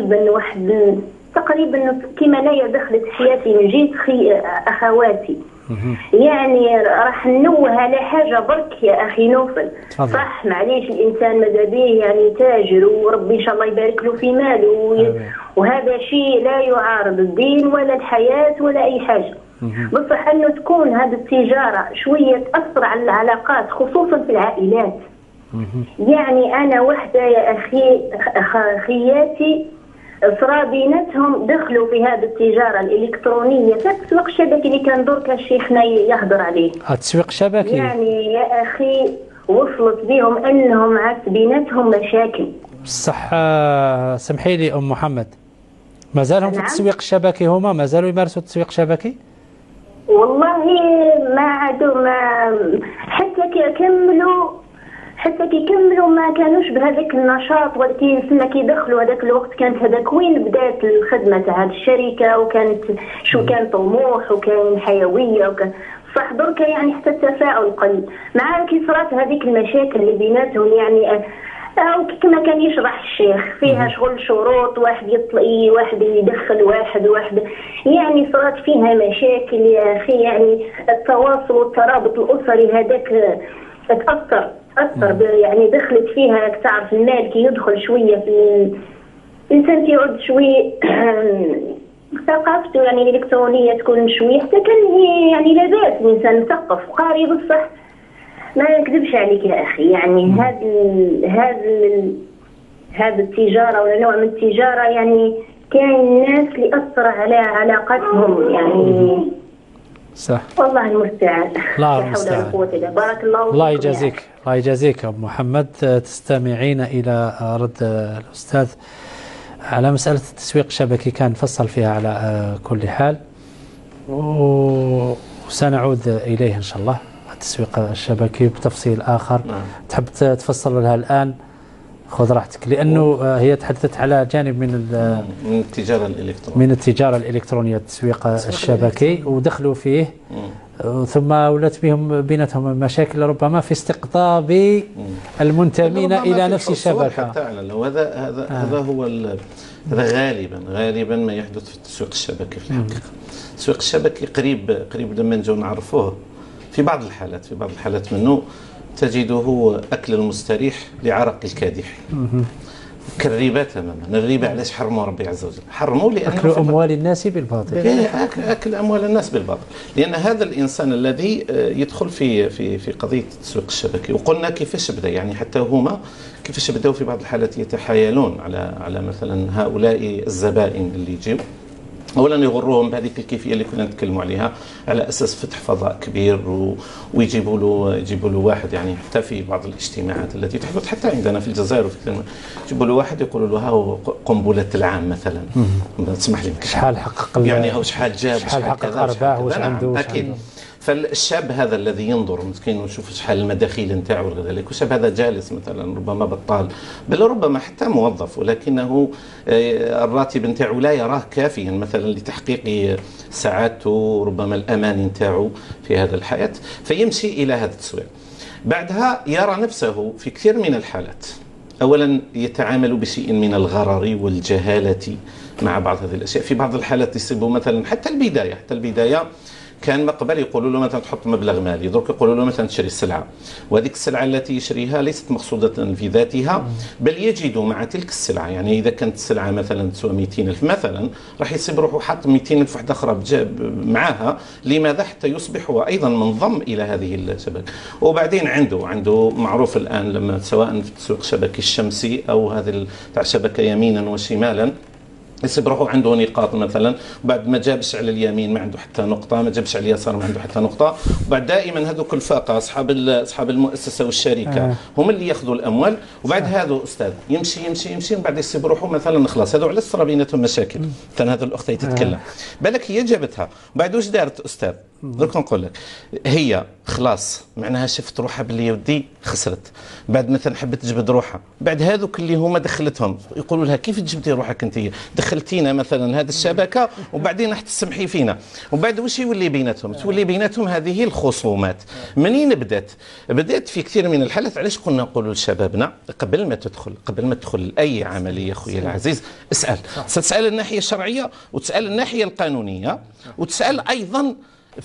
تقريبا كما لا دخلت حياتي من جهة أخواتي. يعني راح ننوه على حاجة برك يا أخي نوفل. صح معليش الإنسان ماذا به يعني تاجر وربي إن شاء الله يبارك له في ماله وهذا شيء لا يعارض الدين ولا الحياة ولا أي حاجة. بصح أنه تكون هذه التجارة شوية تأثر على العلاقات خصوصا في العائلات. يعني أنا وحدة يا خياتي صرا بيناتهم دخلوا في هذه التجارة الإلكترونية التسويق الشبكي اللي كان درك الشيخنا يهضر عليه. التسويق الشبكي يعني يا أخي وصلت بهم أنهم عاد بيناتهم مشاكل. صح. سمحي لي أم محمد، ما زالهم في التسويق الشبكي؟ هما ما زالوا يمارسوا التسويق الشبكي؟ والله ما عادوا حتى كيكملوا ما كانوش بهذاك النشاط. ولكن كيدخلوا هذاك الوقت كانت هذاك وين بدات الخدمه تاع هذه الشركه وكانت شو كان طموح وكان حيويه وكان صح. درك يعني حتى التفاعل قل مع كي صارت هذيك المشاكل اللي بيناتهم. يعني أو كما كان يشرح الشيخ فيها شغل شروط، واحد يدخل واحد يعني صارت فيها مشاكل يا أخي. يعني التواصل والترابط الأسري هذاك تأثر يعني دخلت فيها. تعرف المال كي يدخل شوية في الإنسان كيعود شوي ثقافته يعني الإلكترونية تكون شوية حتى كان يعني لاباس الإنسان مثقف قاري. بصح ما نكذبش عليك يا أخي يعني هذا التجارة ولا نوع من التجارة يعني كان الناس اللي أثر على علاقتهم يعني. صح. والله المستعان. الله المستعان. بارك الله. الله يجازيك. الله يجازيك أبو محمد. تستمعين إلى رد الأستاذ على مسألة التسويق الشبكي، كان فصل فيها على كل حال وسنعود إليه إن شاء الله. التسويق الشبكي بتفصيل آخر. تحب تفصل لها الآن؟ خذ راحتك، لأنه هي تحدثت على جانب من التجارة الإلكترونية التسويق الشبكي ودخلوا فيه ثم ولت بيناتهم مشاكل ربما في استقطاب المنتمين إلى نفس الشبكة. هذا هو هذا غالبا ما يحدث في التسويق الشبكي. في الحقيقة التسويق الشبكي قريب لما نجوا نعرفوه في بعض الحالات منه تجده أكل المستريح لعرق الكادح. كالربا تماما. الربا علاش حرموا ربي عز وجل؟ حرموا لأنه أكل أموال الناس بالباطل. أكل أموال الناس بالباطل، لأن هذا الإنسان الذي يدخل في قضية التسويق الشبكي، وقلنا كيفاش بدأ، يعني حتى هما كيفاش بدأوا في بعض الحالات يتحايلون على مثلا هؤلاء الزبائن اللي يجيو. اولا يغروهم بهذيك الكيفيه اللي كنا نتكلموا عليها، على اساس فتح فضاء كبير ويجيبوا له واحد، يعني حتى في بعض الاجتماعات التي تحدث حتى عندنا في الجزائر وفي كثير يجيبوا له واحد يقولوا له هاو قنبله العام مثلا، تسمح لي شحال حقق، يعني هو شحال جاب، شحال حقق ارباح، واش عنده. اكيد. فالشاب هذا الذي ينظر مسكين ويشوف شحال المداخيل نتاعو وذلك، والشاب هذا جالس مثلا ربما بطال، بل ربما حتى موظف، ولكنه الراتب نتاعو لا يراه كافيا مثلا لتحقيق سعادته، ربما الامان نتاعو في هذا الحياه، فيمشي الى هذا التسويق. بعدها يرى نفسه في كثير من الحالات اولا يتعامل بشيء من الغرر والجهاله مع بعض هذه الاشياء. في بعض الحالات يصيبوا مثلا حتى البدايه كان ما قبل يقولوا له مثلا تحط مبلغ مالي، درك يقولوا له مثلا تشري السلعه، وهذيك السلعه التي يشريها ليست مقصوده في ذاتها، بل يجد مع تلك السلعه، يعني اذا كانت السلعه مثلا تسوى 200,000 مثلا، راح يصيب روحه حاط 200,000 واحده اخرى معها. لماذا؟ حتى يصبح هو ايضا منضم الى هذه الشبكه. وبعدين عنده معروف الان لما سواء في التسويق الشبكي الشمسي او هذه تاع شبكه يمينا وشمالا، يصيب روحه عنده نقاط مثلا، وبعد ما جابش على اليمين ما عنده حتى نقطه، ما جابش على اليسار ما عنده حتى نقطه، وبعد دائما هذوك الفاقه اصحاب المؤسسه والشركه هم اللي ياخذوا الاموال، وبعد هذا استاذ يمشي وبعد يصيب روحه مثلا خلاص هذو علاش صرا بيناتهم مشاكل. مثلا هذا الاخت هي تتكلم بالك هي جابتها، وبعد واش دارت استاذ؟ درك نقول لك، هي خلاص معناها شفت روحها باللي ودي خسرت، بعد مثلا حبت تجبد روحها، بعد هذوك اللي هما دخلتهم يقولوا لها كيف تجبدي روحك انت؟ دخلتينا مثلا هذه الشبكه وبعدين راح تسمحي فينا، وبعد واش يولي بيناتهم؟ تولي بيناتهم هذه الخصومات. منين بدات في كثير من الحالات. علاش كنا نقولوا لشبابنا قبل ما تدخل اي عمليه خويا العزيز تسال الناحيه الشرعيه، وتسال الناحيه القانونيه، وتسال ايضا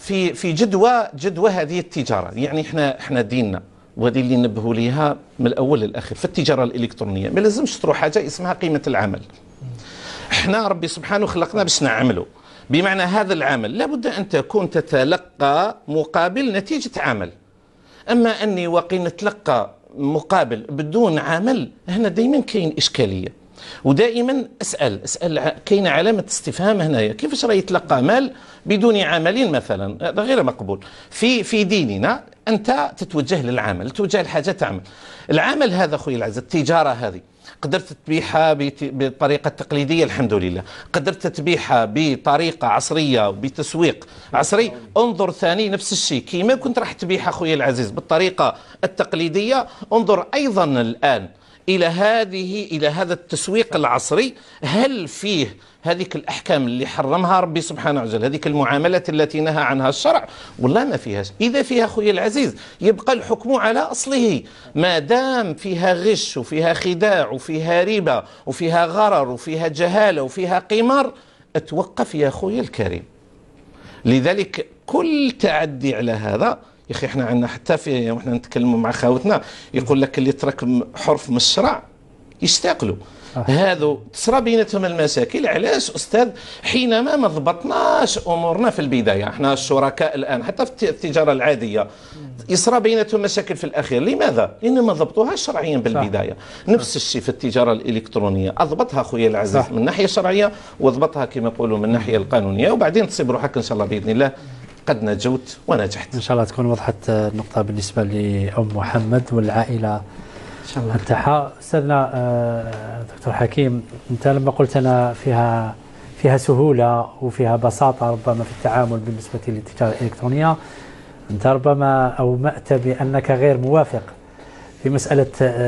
في جدوى هذه التجاره. يعني احنا ديننا، وهذه اللي نبهوا ليها من الاول للاخير، في التجاره الالكترونيه ما لازمش تروح حاجه اسمها قيمه العمل. احنا ربي سبحانه خلقنا باش نعمله، بمعنى هذا العمل لابد ان تكون تتلقى مقابل نتيجه عمل. اما اني وقي نتلقى مقابل بدون عمل، هنا دائما كاين اشكاليه، ودائما اسال كاين علامه استفهام هنايا. كيفاش راه يتلقى مال بدون عمل مثلا؟ هذا غير مقبول. في ديننا انت تتوجه للعمل، تتوجه لحاجه تعمل. العمل هذا خويا العزيز، التجاره هذه قدرت تبيعها بطريقه تقليديه الحمد لله، قدرت تبيعها بطريقه عصريه وبتسويق عصري، انظر ثاني نفس الشيء كيما كنت راح تبيعها خويا العزيز بالطريقه التقليديه، انظر ايضا الان إلى هذا التسويق العصري، هل فيه هذيك الأحكام اللي حرمها ربي سبحانه وتعالى، هذيك المعاملات التي نهى عنها الشرع؟ والله ما فيهاش. إذا فيها خويا العزيز يبقى الحكم على أصله، ما دام فيها غش وفيها خداع وفيها ربا وفيها غرر وفيها جهالة وفيها قمار، اتوقف يا خويا الكريم. لذلك كل تعدي على هذا يا اخي، احنا عندنا حتى واحنا نتكلموا مع خاوتنا يقول لك اللي ترك حرف من الشرع يشتاق له. هذا تصرى بيناتهم المشاكل. علاش استاذ؟ حينما ما ضبطناش امورنا في البدايه. احنا الشركاء الان حتى في التجاره العاديه يصرى بيناتهم مشاكل في الاخير. لماذا؟ لان ما ضبطوهاش شرعيا بالبدايه. نفس الشيء في التجاره الالكترونيه، اضبطها خويا العزيز من الناحيه الشرعيه، وضبطها كما يقولوا من الناحيه القانونيه، وبعدين تصيب روحك ان شاء الله باذن الله قد نجوت ونجحت. ان شاء الله تكون وضحت النقطه بالنسبه لام محمد والعائله ان شاء الله نتاعها. استاذنا دكتور حكيم، انت لما قلت انا فيها سهوله وفيها بساطه ربما في التعامل بالنسبه للتجاره الالكترونيه، انت ربما اومأت بانك غير موافق في مساله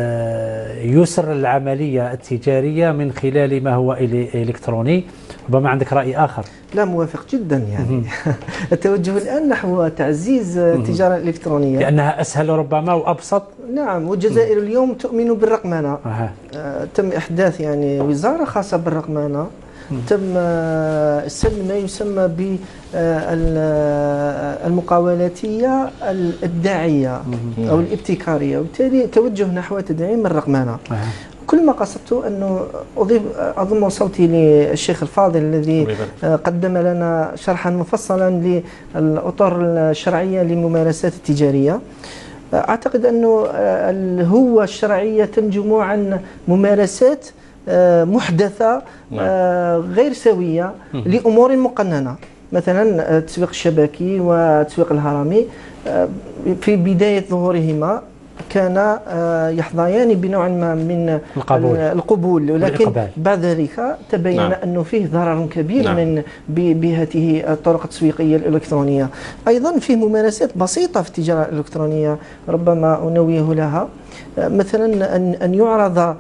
يسر العمليه التجاريه من خلال ما هو الكتروني، ربما عندك راي اخر. لا، موافق جدا يعني. التوجه الان نحو تعزيز التجاره الالكترونيه لانها اسهل ربما وابسط. نعم، والجزائر اليوم تؤمن بالرقمنه. تم احداث يعني وزاره خاصه بالرقمنه، تم سن ما يسمى بالمقاولاتيه الداعيه او الابتكاريه، وبالتالي توجه نحو تدعيم الرقمنه. كل ما قصدته أنه أضم صوتي للشيخ الفاضل الذي قدم لنا شرحا مفصلا للأطر الشرعية للممارسات التجارية. أعتقد أنه الهوة الشرعية تنجم عن ممارسات محدثة غير سوية لأمور مقننة، مثلا التسويق الشبكي والتسويق الهرمي في بداية ظهورهما كان يحظيان بنوع ما من القبول، ولكن بعد ذلك تبين أنه فيه ضرر كبير من بهذه الطرق التسويقية الإلكترونية. أيضا فيه ممارسات بسيطة في التجارة الإلكترونية ربما أنويه لها، مثلا أن يعرض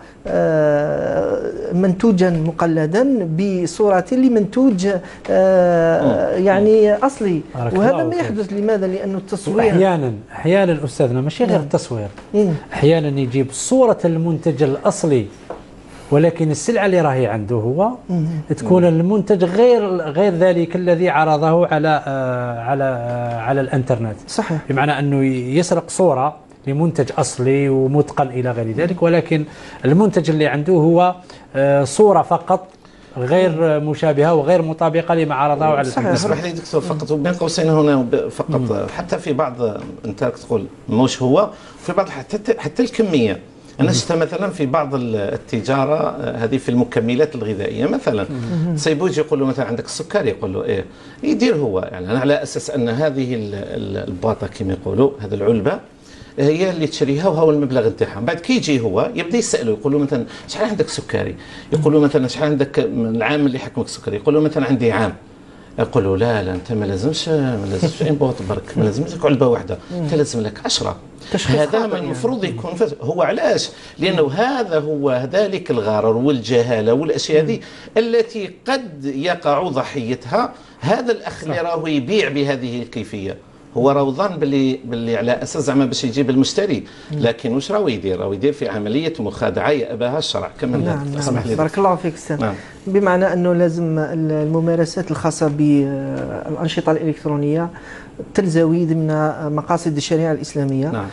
منتوجا مقلدا بصورة لمنتوج يعني أصلي، وهذا ما يحدث. لماذا؟ لأنه التصوير أحيانا أستاذنا ماشي غير التصوير، أحيانا يجيب صورة المنتج الأصلي ولكن السلعة اللي راهي عنده هو تكون المنتج غير ذلك الذي عرضه على الانترنت. صحيح. بمعنى أنه يسرق صورة لمنتج أصلي ومتقن إلى غير ذلك، ولكن المنتج اللي عنده هو صورة فقط غير مشابهة وغير مطابقة لما عرضه على الانترنت. اسمح لي دكتور، فقط وبين قوسين هنا فقط، حتى في بعض أنت تقول مش هو، في بعض حتى الكمية. أنا شفت مثلا في بعض التجارة هذه في المكملات الغذائية مثلا، سيبوج يقول له مثلا عندك السكر، يقول له إيه يدير هو، يعني أنا على أساس أن هذه الباطة كما يقولوا، هذه العلبة هي اللي تشريها وهو المبلغ نتاعها. بعد كي يجي هو يبدا يساله، يقول له مثلا شحال عندك سكري، يقول له مثلا شحال عندك العام اللي حكمك سكري، يقول له مثلا عندي عام، يقول له لا انت ما لازمش انبوط برك، ما لازمش لك علبه واحده، انت لازم لك 10. هذا ما المفروض يكون هو. علاش؟ لانه هذا هو ذلك الغرر والجهاله والاشياء هذه التي قد يقع ضحيتها هذا الاخ اللي راهو يبيع بهذه الكيفيه. هو راهو ظن باللي على اساس زعما باش يجيب المشتري، لكن واش راهو يدير؟ راهو يدير في عمليه مخادعه يأباها الشرع كما اسمح لي. بارك الله فيك استاذ. بمعنى انه لازم الممارسات الخاصه بالانشطه الالكترونيه تلزوي ضمن مقاصد الشريعه الاسلاميه.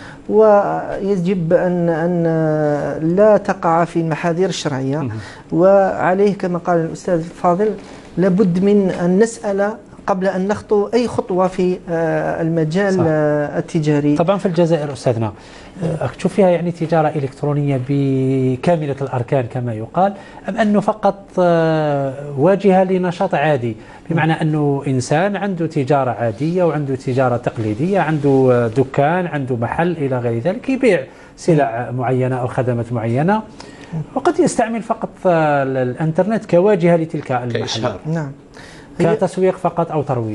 ويجب ان لا تقع في المحاذير الشرعيه، وعليه كما قال الاستاذ الفاضل لابد من ان نسال قبل أن نخطو أي خطوة في المجال التجاري. طبعا في الجزائر أستاذنا تشوف فيها يعني تجارة إلكترونية بكاملة الأركان كما يقال، أم أنه فقط واجهة لنشاط عادي؟ بمعنى أنه إنسان عنده تجارة عادية وعنده تجارة تقليدية، عنده دكان، عنده محل إلى غير ذلك، يبيع سلع معينة أو خدمات معينة، وقد يستعمل فقط الإنترنت كواجهة لتلك المحل. نعم، كتسويق فقط أو ترويج.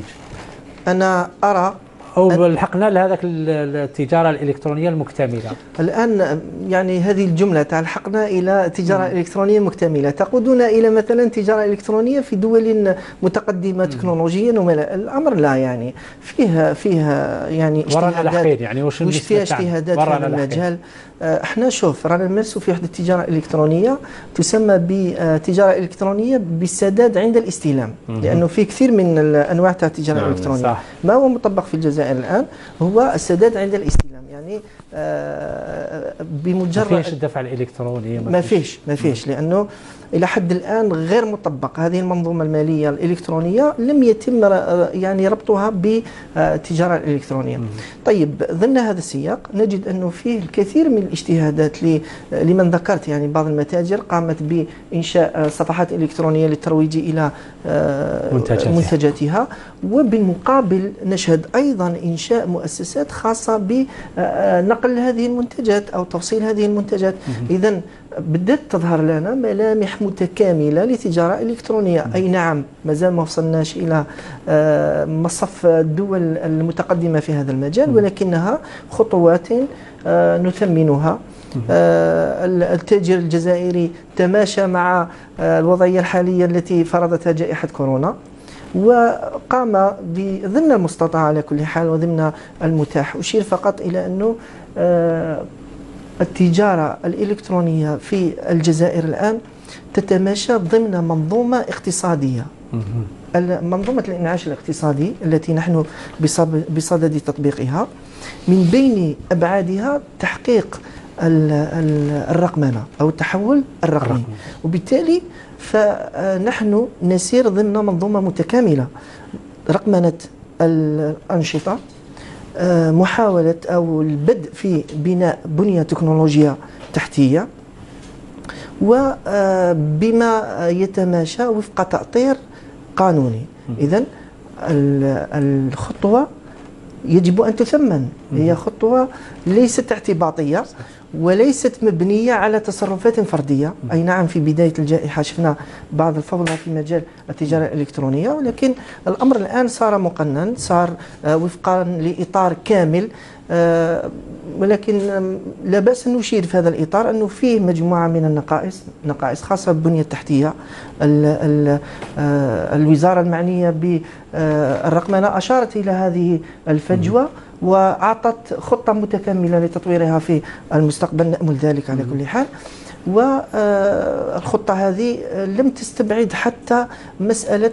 أنا أرى أو لحقنا لهذاك التجارة الإلكترونية المكتملة. الآن يعني هذه الجملة تاع لحقنا إلى تجارة إلكترونية مكتملة تقودنا إلى مثلا تجارة إلكترونية في دول متقدمة تكنولوجيا، الأمر لا، يعني فيها يعني اجتهادات، يعني وش فيها اجتهادات في هذا المجال. احنا شوف رانا نمارسوا في وحدة التجارة الإلكترونية تسمى بتجارة إلكترونية بالسداد عند الاستلام، لأنه في كثير من الأنواع تاع التجارة الإلكترونية. ما هو مطبق في الجزائر الآن هو السداد عند الاستلام، يعني بمجرد ما فيش الدفع الإلكتروني، ما فيش لأنه إلى حد الآن غير مطبق. هذه المنظومة المالية الإلكترونية لم يتم يعني ربطها بالتجارة الإلكترونية. طيب ضمن هذا السياق نجد أنه فيه الكثير من الاجتهادات لمن ذكرت، يعني بعض المتاجر قامت بإنشاء صفحات إلكترونية للترويج إلى منتجاتها، وبالمقابل نشهد أيضا إنشاء مؤسسات خاصة بنقل هذه المنتجات أو توصيل هذه المنتجات. إذن بدأت تظهر لنا ملامح متكاملة لتجارة إلكترونية. أي نعم مازال ما وصلناش إلى مصف الدول المتقدمة في هذا المجال، ولكنها خطوات نثمنها. التاجر الجزائري تماشى مع الوضعية الحالية التي فرضتها جائحة كورونا، وقام ضمن المستطاع على كل حال وضمن المتاح. أشير فقط إلى أنه التجارة الإلكترونية في الجزائر الآن تتماشى ضمن منظومة اقتصادية، منظومة الإنعاش الاقتصادي التي نحن بصدد تطبيقها. من بين أبعادها تحقيق الرقمنة أو التحول الرقمي، وبالتالي فنحن نسير ضمن منظومة متكاملة: رقمنة الأنشطة، محاولة أو البدء في بناء بنية تكنولوجيا تحتية، وبما يتماشى وفق تأطير قانوني. إذن الخطوة يجب أن تثمن، هي خطوة ليست اعتباطية وليست مبنية على تصرفات فردية. أي نعم، في بداية الجائحة شفنا بعض الفوضى في مجال التجارة الإلكترونية، ولكن الأمر الآن صار مقنن، صار وفقا لإطار كامل. ولكن لا بأس أن نشير في هذا الإطار أنه فيه مجموعة من النقائص خاصة بالبنية التحتية. الوزارة المعنية بالرقمنة أشارت إلى هذه الفجوة وأعطت خطة متكاملة لتطويرها في المستقبل، نأمل ذلك على كل حال. والخطة هذه لم تستبعد حتى مسألة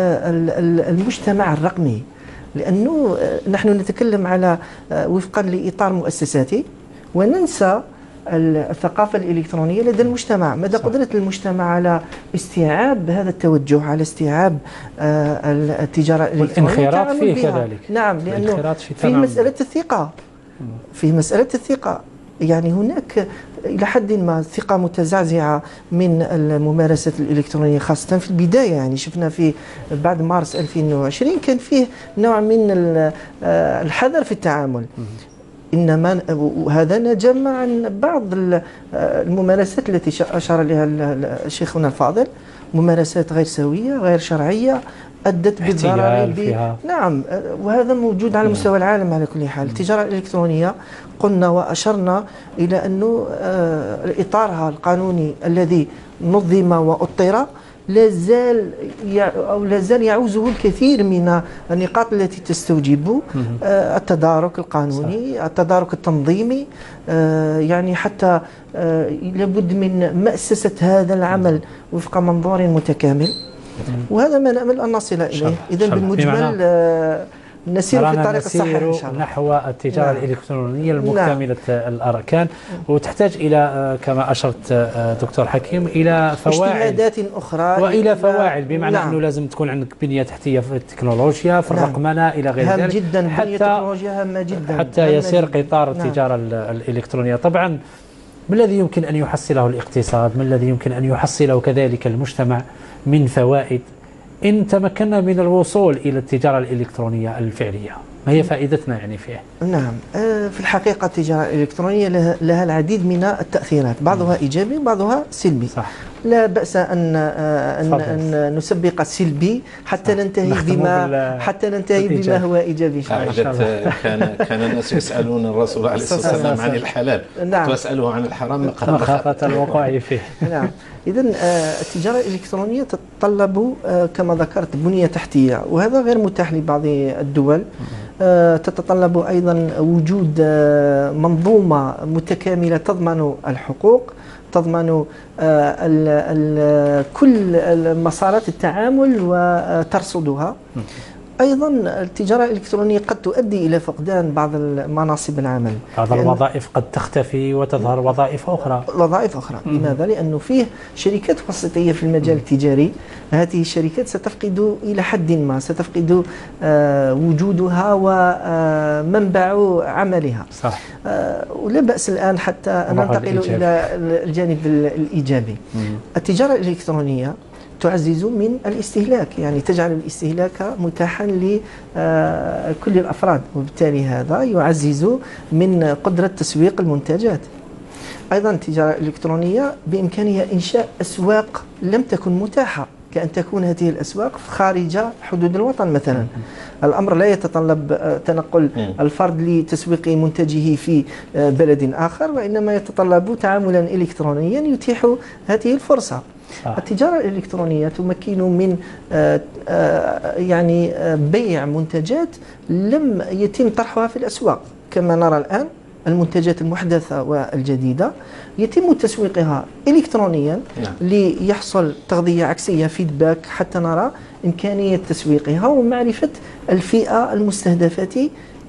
المجتمع الرقمي، لأنه نحن نتكلم على وفقا لإطار مؤسساتي وننسى الثقافة الإلكترونية لدى المجتمع. مدى قدرة المجتمع على استيعاب هذا التوجه، على استيعاب التجارة الإلكترونية والانخراط فيه كذلك. نعم، لأنه في مسألة الثقة، في مسألة الثقة يعني هناك إلى حد ما ثقة متزعزعة من الممارسات الإلكترونية، خاصة في البداية. يعني شفنا في بعد مارس 2020 كان فيه نوع من الحذر في التعامل، إنما هذا نجم عن بعض الممارسات التي أشار لها شيخنا الفاضل، ممارسات غير سوية غير شرعية أدت بالضرر نعم، وهذا موجود على مستوى العالم على كل حال. التجارة الإلكترونية قلنا وأشرنا إلى أنه إطارها القانوني الذي نظم وأطر لا زال يعوزه الكثير من النقاط التي تستوجب التدارك القانوني، التدارك التنظيمي. يعني حتى لابد من مأسسة هذا العمل وفق منظور متكامل، وهذا ما نأمل أن نصل إليه. إذن بالمجمل نسير في الطريق الصحيح إن شاء الله نحو التجارة الإلكترونية المكتملة الأركان، وتحتاج إلى كما أشرت دكتور حكيم إلى فواعل اجتمادات أخرى وإلى فواعل، بمعنى أنه لازم تكون عندك بنية تحتية في التكنولوجيا، في الرقمنة إلى غير ذلك. جدا التكنولوجيا هامة جدا حتى يسير قطار التجارة الإلكترونية. طبعا ما الذي يمكن أن يحصله الاقتصاد؟ ما الذي يمكن أن يحصله كذلك المجتمع من فوائد إن تمكنا من الوصول إلى التجارة الإلكترونية الفعلية؟ ما هي فائدتنا يعني فيه؟ نعم، في الحقيقة التجارة الإلكترونية لها العديد من التأثيرات، بعضها إيجابي وبعضها سلبي. صح. لا بأس أن نسبق السلبي حتى ننتهي بما هو إيجابي. كان الناس يسألون الرسول عليه الصلاة والسلام عن الحلال، نعم، ويسأله عن الحرام مخافة الوقوع فيه. نعم. إذن التجارة الإلكترونية تتطلب كما ذكرت بنية تحتية، وهذا غير متاح لبعض الدول. تتطلب أيضا وجود منظومة متكاملة تضمن الحقوق، تضمن كل مسارات التعامل وترصدها. أيضا التجارة الإلكترونية قد تؤدي إلى فقدان بعض مناصب العمل، بعض الوظائف قد تختفي وتظهر وظائف أخرى. لماذا؟ لأنه فيه شركات وسيطية في المجال التجاري، هذه الشركات ستفقد إلى حد ما، ستفقد وجودها ومنبع عملها. صح. ولا بأس الآن حتى ننتقل إلى الجانب الإيجابي. التجارة الإلكترونية تعزز من الاستهلاك، يعني تجعل الاستهلاك متاحا لكل الأفراد، وبالتالي هذا يعزز من قدرة تسويق المنتجات. أيضا التجارة الإلكترونية بإمكانها إنشاء أسواق لم تكن متاحة، كأن تكون هذه الأسواق خارج حدود الوطن مثلا. الأمر لا يتطلب تنقل الفرد لتسويق منتجه في بلد آخر، وإنما يتطلب تعاملا إلكترونيا يتيح هذه الفرصة. التجارة الإلكترونية تمكن من يعني بيع منتجات لم يتم طرحها في الأسواق، كما نرى الآن المنتجات المحدثة والجديدة يتم تسويقها إلكترونيا ليحصل تغذية عكسية، فيدباك، حتى نرى إمكانية تسويقها ومعرفة الفئة المستهدفة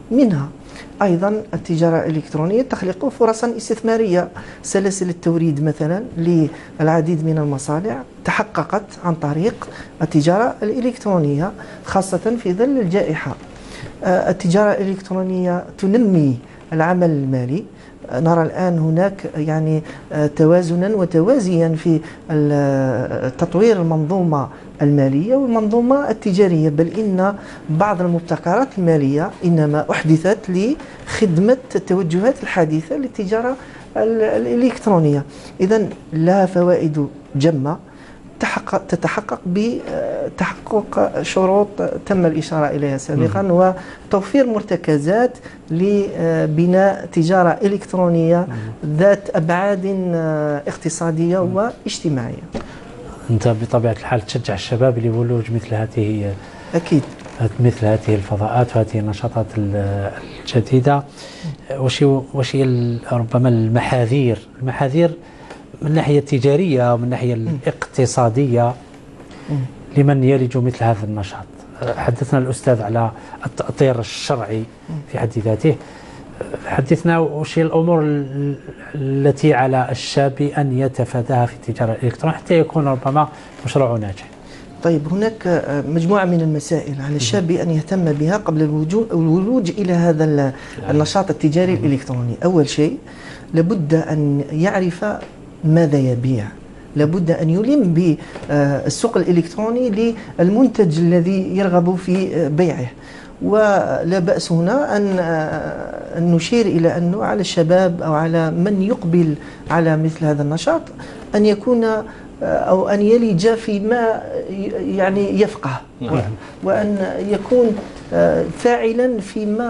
منها أيضا التجارة الإلكترونية تخلق فرصا استثمارية. سلاسل التوريد مثلا للعديد من المصانع تحققت عن طريق التجارة الإلكترونية، خاصة في ظل الجائحة. التجارة الإلكترونية تنمي العمل المالي. نرى الآن هناك يعني توازنا وتوازيا في تطوير المنظومة المالية والمنظومة التجارية، بل إن بعض المبتكرات المالية إنما أحدثت لخدمة التوجهات الحديثة للتجارة الإلكترونية. إذن لها فوائد جمة تتحقق بتحقق شروط تم الإشارة إليها سابقا، وتوفير مرتكزات لبناء تجارة إلكترونية ذات أبعاد اقتصادية واجتماعية. أنت بطبيعة الحال تشجع الشباب لولوج مثل هذه أكيد مثل هذه الفضاءات وهذه النشاطات الجديدة. وش هي ربما المحاذير من الناحية التجارية ومن الناحية الاقتصادية لمن يلج مثل هذا النشاط؟ حدثنا الأستاذ على التأطير الشرعي في حد ذاته، حدثنا وش هي الأمور التي على الشاب أن يتفاداها في التجارة الإلكترونية حتى يكون ربما مشروع ناجح. طيب، هناك مجموعة من المسائل على الشاب أن يهتم بها قبل الولوج إلى هذا النشاط التجاري الإلكتروني. أول شيء لابد أن يعرف ماذا يبيع، لابد أن يلم بالسوق الإلكتروني للمنتج الذي يرغب في بيعه. ولا بأس هنا أن نشير إلى أنه على الشباب أو على من يقبل على مثل هذا النشاط أن يكون أو أن يلج فيما يعني يفقه، وأن يكون فاعلا فيما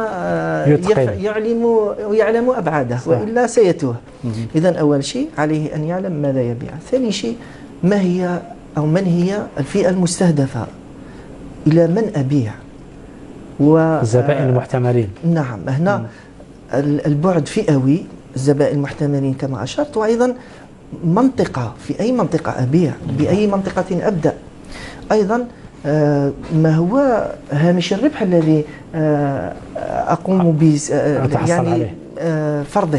يعلم أبعاده، وإلا سيتوه. إذن أول شيء عليه أن يعلم ماذا يبيع. ثاني شيء من هي الفئة المستهدفة، إلى من أبيع، الزبائن المحتملين. نعم، هنا البعد فئوي، الزبائن المحتملين كما أشرت، وأيضا منطقة، في أي منطقة أبيع، بأي منطقة أبدأ. أيضا ما هو هامش الربح الذي أقوم يعني فرضه،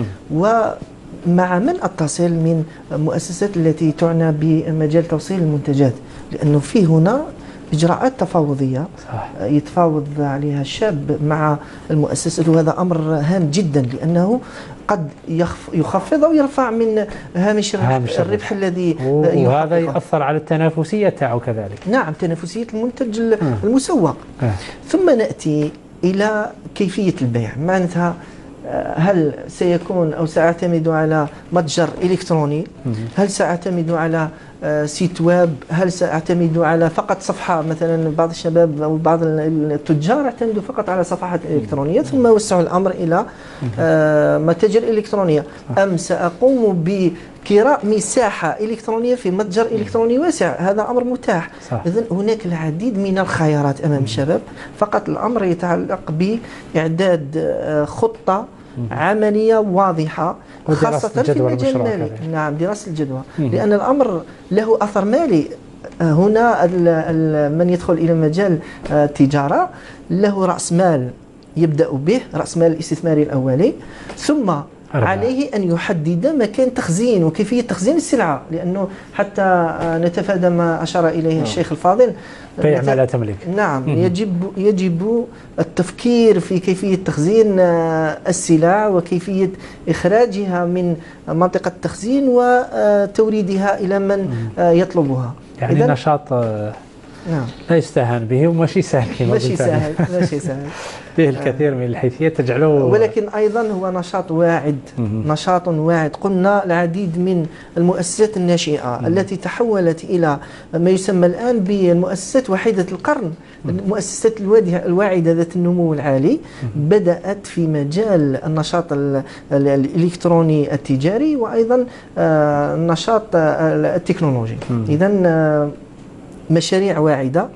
ومع من أتصل من مؤسسات التي تعنى بمجال توصيل المنتجات، لأنه في هنا إجراءات تفاوضية يتفاوض عليها الشاب مع المؤسسة، وهذا أمر هام جدا لأنه قد يخفض أو يرفع من هامش الربح الذي وهذا يأثر على التنافسية تاعو كذلك. نعم، تنافسية المنتج المسوق. ثم نأتي إلى كيفية البيع، معناتها هل سيكون أو سأعتمد على متجر إلكتروني؟ هل سأعتمد على سيت ويب؟ هل سأعتمد على فقط صفحة؟ مثلا بعض الشباب أو بعض التجار اعتمدوا فقط على صفحات إلكترونية ثم وسعوا الأمر إلى متاجر إلكترونية، أم سأقوم بكراء مساحة إلكترونية في متجر إلكتروني واسع؟ هذا أمر متاح. إذن هناك العديد من الخيارات أمام الشباب، فقط الأمر يتعلق بإعداد خطة عملية واضحة، خاصة في المجال المالي. نعم، دراسة الجدوى، لأن الأمر له أثر مالي. هنا من يدخل إلى مجال التجارة له رأس مال يبدأ به، رأس مال الاستثماري الأولي، ثم عليه أن يحدد مكان تخزين وكيفية تخزين السلعة، لأنه حتى نتفادى ما أشار إليه الشيخ الفاضل، بيع ما لا تملك. نعم، يجب التفكير في كيفية تخزين السلع وكيفية إخراجها من منطقة التخزين وتوريدها إلى من يطلبها. يعني نشاط نعم لا يستهان به وماشي سهل كما قلت. ماشي سهل به الكثير من الحيثيات تجعله، ولكن أيضا هو نشاط واعد. نشاط واعد. قلنا العديد من المؤسسات الناشئة التي تحولت إلى ما يسمى الآن بالمؤسسات وحيدة القرن، المؤسسات الواعدة ذات النمو العالي، بدأت في مجال النشاط الإلكتروني التجاري وأيضا النشاط التكنولوجي. إذن مشاريع واعدة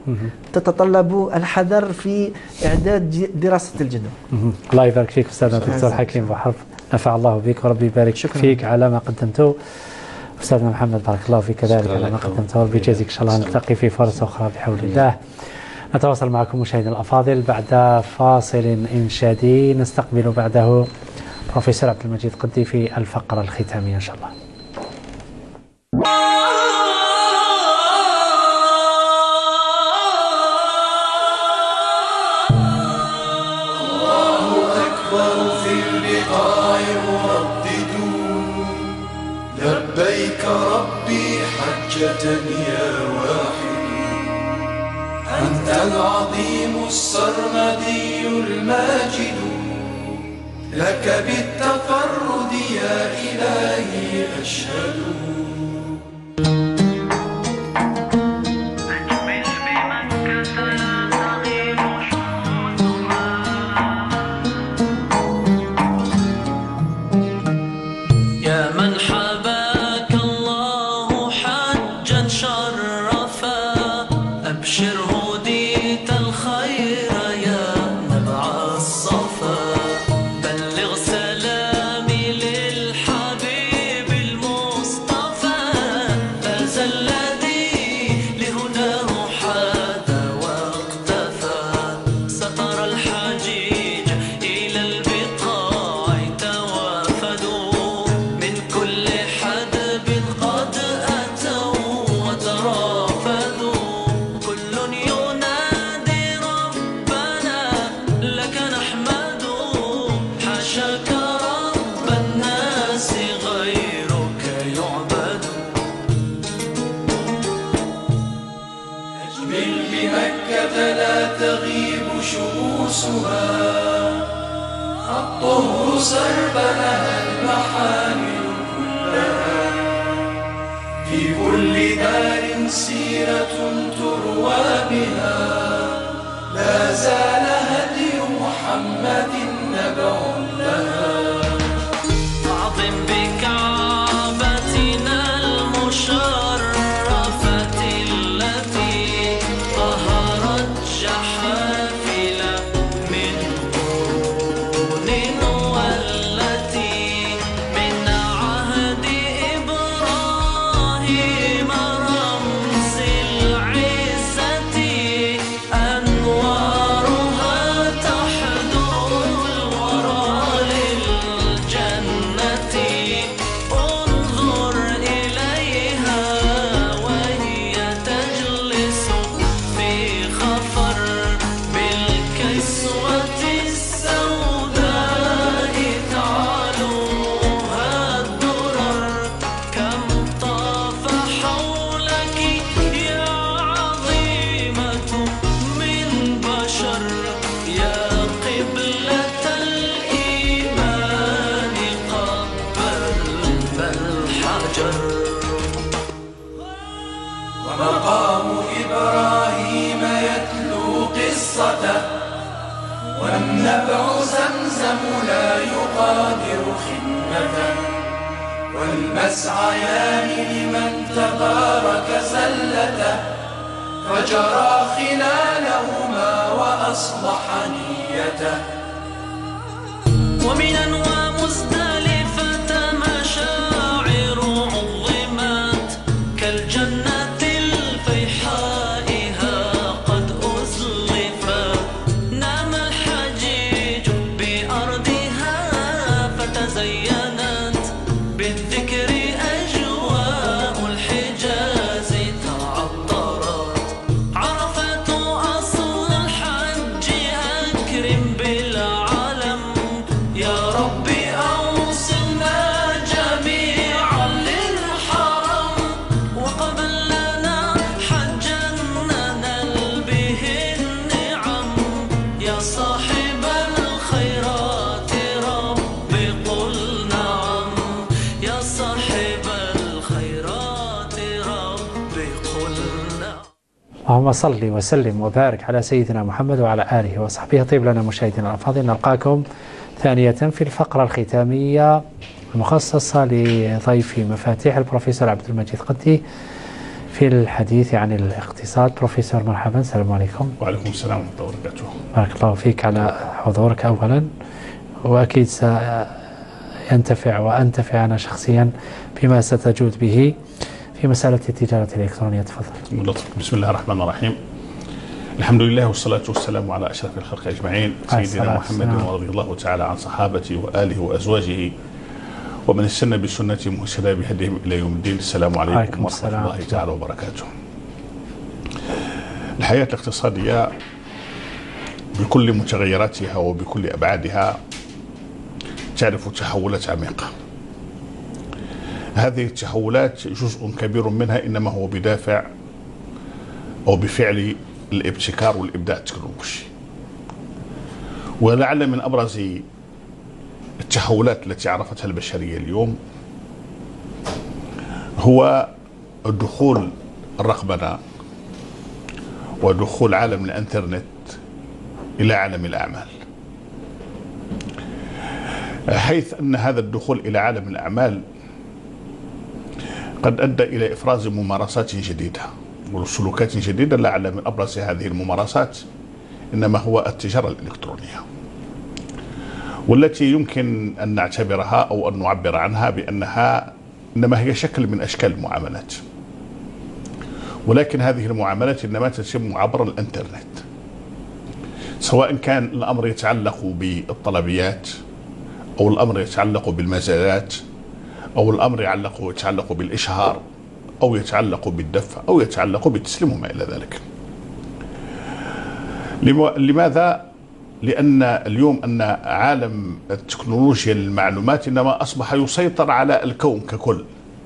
تتطلب الحذر في إعداد دراسة الجدوى. الله يبارك فيك أستاذنا الدكتور حكيم بوحرب، نفع الله بك وربي يبارك فيك على ما قدمته. أستاذنا محمد بارك الله فيك كذلك على ما قدمته، وربي يجازيك إن شاء الله. نلتقي في فرص أخرى بحول الله. نتواصل معكم مشاهدينا الأفاضل بعد فاصل إنشادي نستقبل بعده بروفيسور عبد المجيد قدي في الفقرة الختامية إن شاء الله. الله أكبر في البقاع مردد لبيك ربي حجة يا واحد أنت العظيم السرمدي الماجد لك بالتفرد يا إلهي أشهد يا من حباك الله حجا شرفا أبشر هديت الخير يا نبع الصفا بلغ سلامي للحبيب المصطفى فاز الذي لهداه حاد واقتفى سطر الحجيج إلى البقاع توافدوا من كل حدب قد أتوا وترافدوا كل ينادي ربنا لك نحمد حاشاك رب الناس غيرك يعبد أجمل بمكة لا تغيب شموسها الطهر سرب لها المحامل كلها في كل دار سيرة تروى بها لا زال هدي محمد نبع لها أعظم بكعبتنا المشرفة التي طهرت جحافل من قرون والتي من عهد إبراهيم رمز العزة أنوارها تحدو الورى للجنة انظر إليها وهي تجلس في خفر بالكسوة السوداء تعلوها الدرر كم طاف حولك يا عظيمة من بشر يا قبلة الإيمان قبلت الحجر ومقام إبراهيم يتلو قصته والنبع زمزم لا يقادر خدمته والمسعيان لمن تبارك زلته فجرى خلالهما وأصلح نيته ومنا ومزدلفة مشاعر عظمت كالجنة الفيحائها قد أزلفت نام الحجيج بأرضها فتزينت بالذكر أجواء الحجاز تعطرت عرفت أصل الحج أكرم بالعلم يا ربي أوصلنا جميعا للحرم وقبل لنا حجا ننال به النعم يا صاحب الخيرات رب قل نعم يا صاحب الخيرات رب قل نعم. اللهم صل وسلم وبارك على سيدنا محمد وعلى آله وصحبه. طيب لنا مشاهدينا الأفاضل، نلقاكم ثانية في الفقرة الختامية المخصصة لضيف مفاتيح البروفيسور عبد المجيد قدي في الحديث عن الاقتصاد. بروفيسور مرحبا، السلام عليكم. وعليكم السلام ورحمة الله وبركاته. بارك الله فيك على حضورك أولا، وأكيد سينتفع وأنتفع أنا شخصيا بما ستجود به في مسألة التجارة الإلكترونية. تفضل. بسم الله الرحمن الرحيم. الحمد لله والصلاة والسلام على أشرف الخلق أجمعين سيدنا محمد ورضي الله تعالى عن صحابته وآله وأزواجه ومن استنى بسنتهم واهتدى بهديهم إلى يوم الدين. السلام عليكم ورحمة الله تعالى وبركاته. الحياة الاقتصادية بكل متغيراتها وبكل أبعادها تعرف تحولات عميقة. هذه التحولات جزء كبير منها إنما هو بدافع أو بفعل الابتكار والإبداع التكنولوجي. ولعل من أبرز التحولات التي عرفتها البشرية اليوم هو دخول الرقمنة ودخول عالم الانترنت إلى عالم الأعمال، حيث أن هذا الدخول إلى عالم الأعمال قد أدى إلى إفراز ممارسات جديدة وسلوكات جديدة. لعل من أبرز هذه الممارسات إنما هو التجارة الإلكترونية، والتي يمكن أن نعتبرها أو أن نعبر عنها بأنها إنما هي شكل من أشكال المعاملات، ولكن هذه المعاملات إنما تتم عبر الإنترنت، سواء كان الأمر يتعلق بالطلبيات أو الأمر يتعلق بالمزادات أو الأمر يتعلق بالإشهار أو يتعلق بالدفع أو يتعلق بالتسليم وما إلى ذلك. لماذا؟ لأن اليوم أن عالم التكنولوجيا المعلومات إنما أصبح يسيطر على الكون ككل،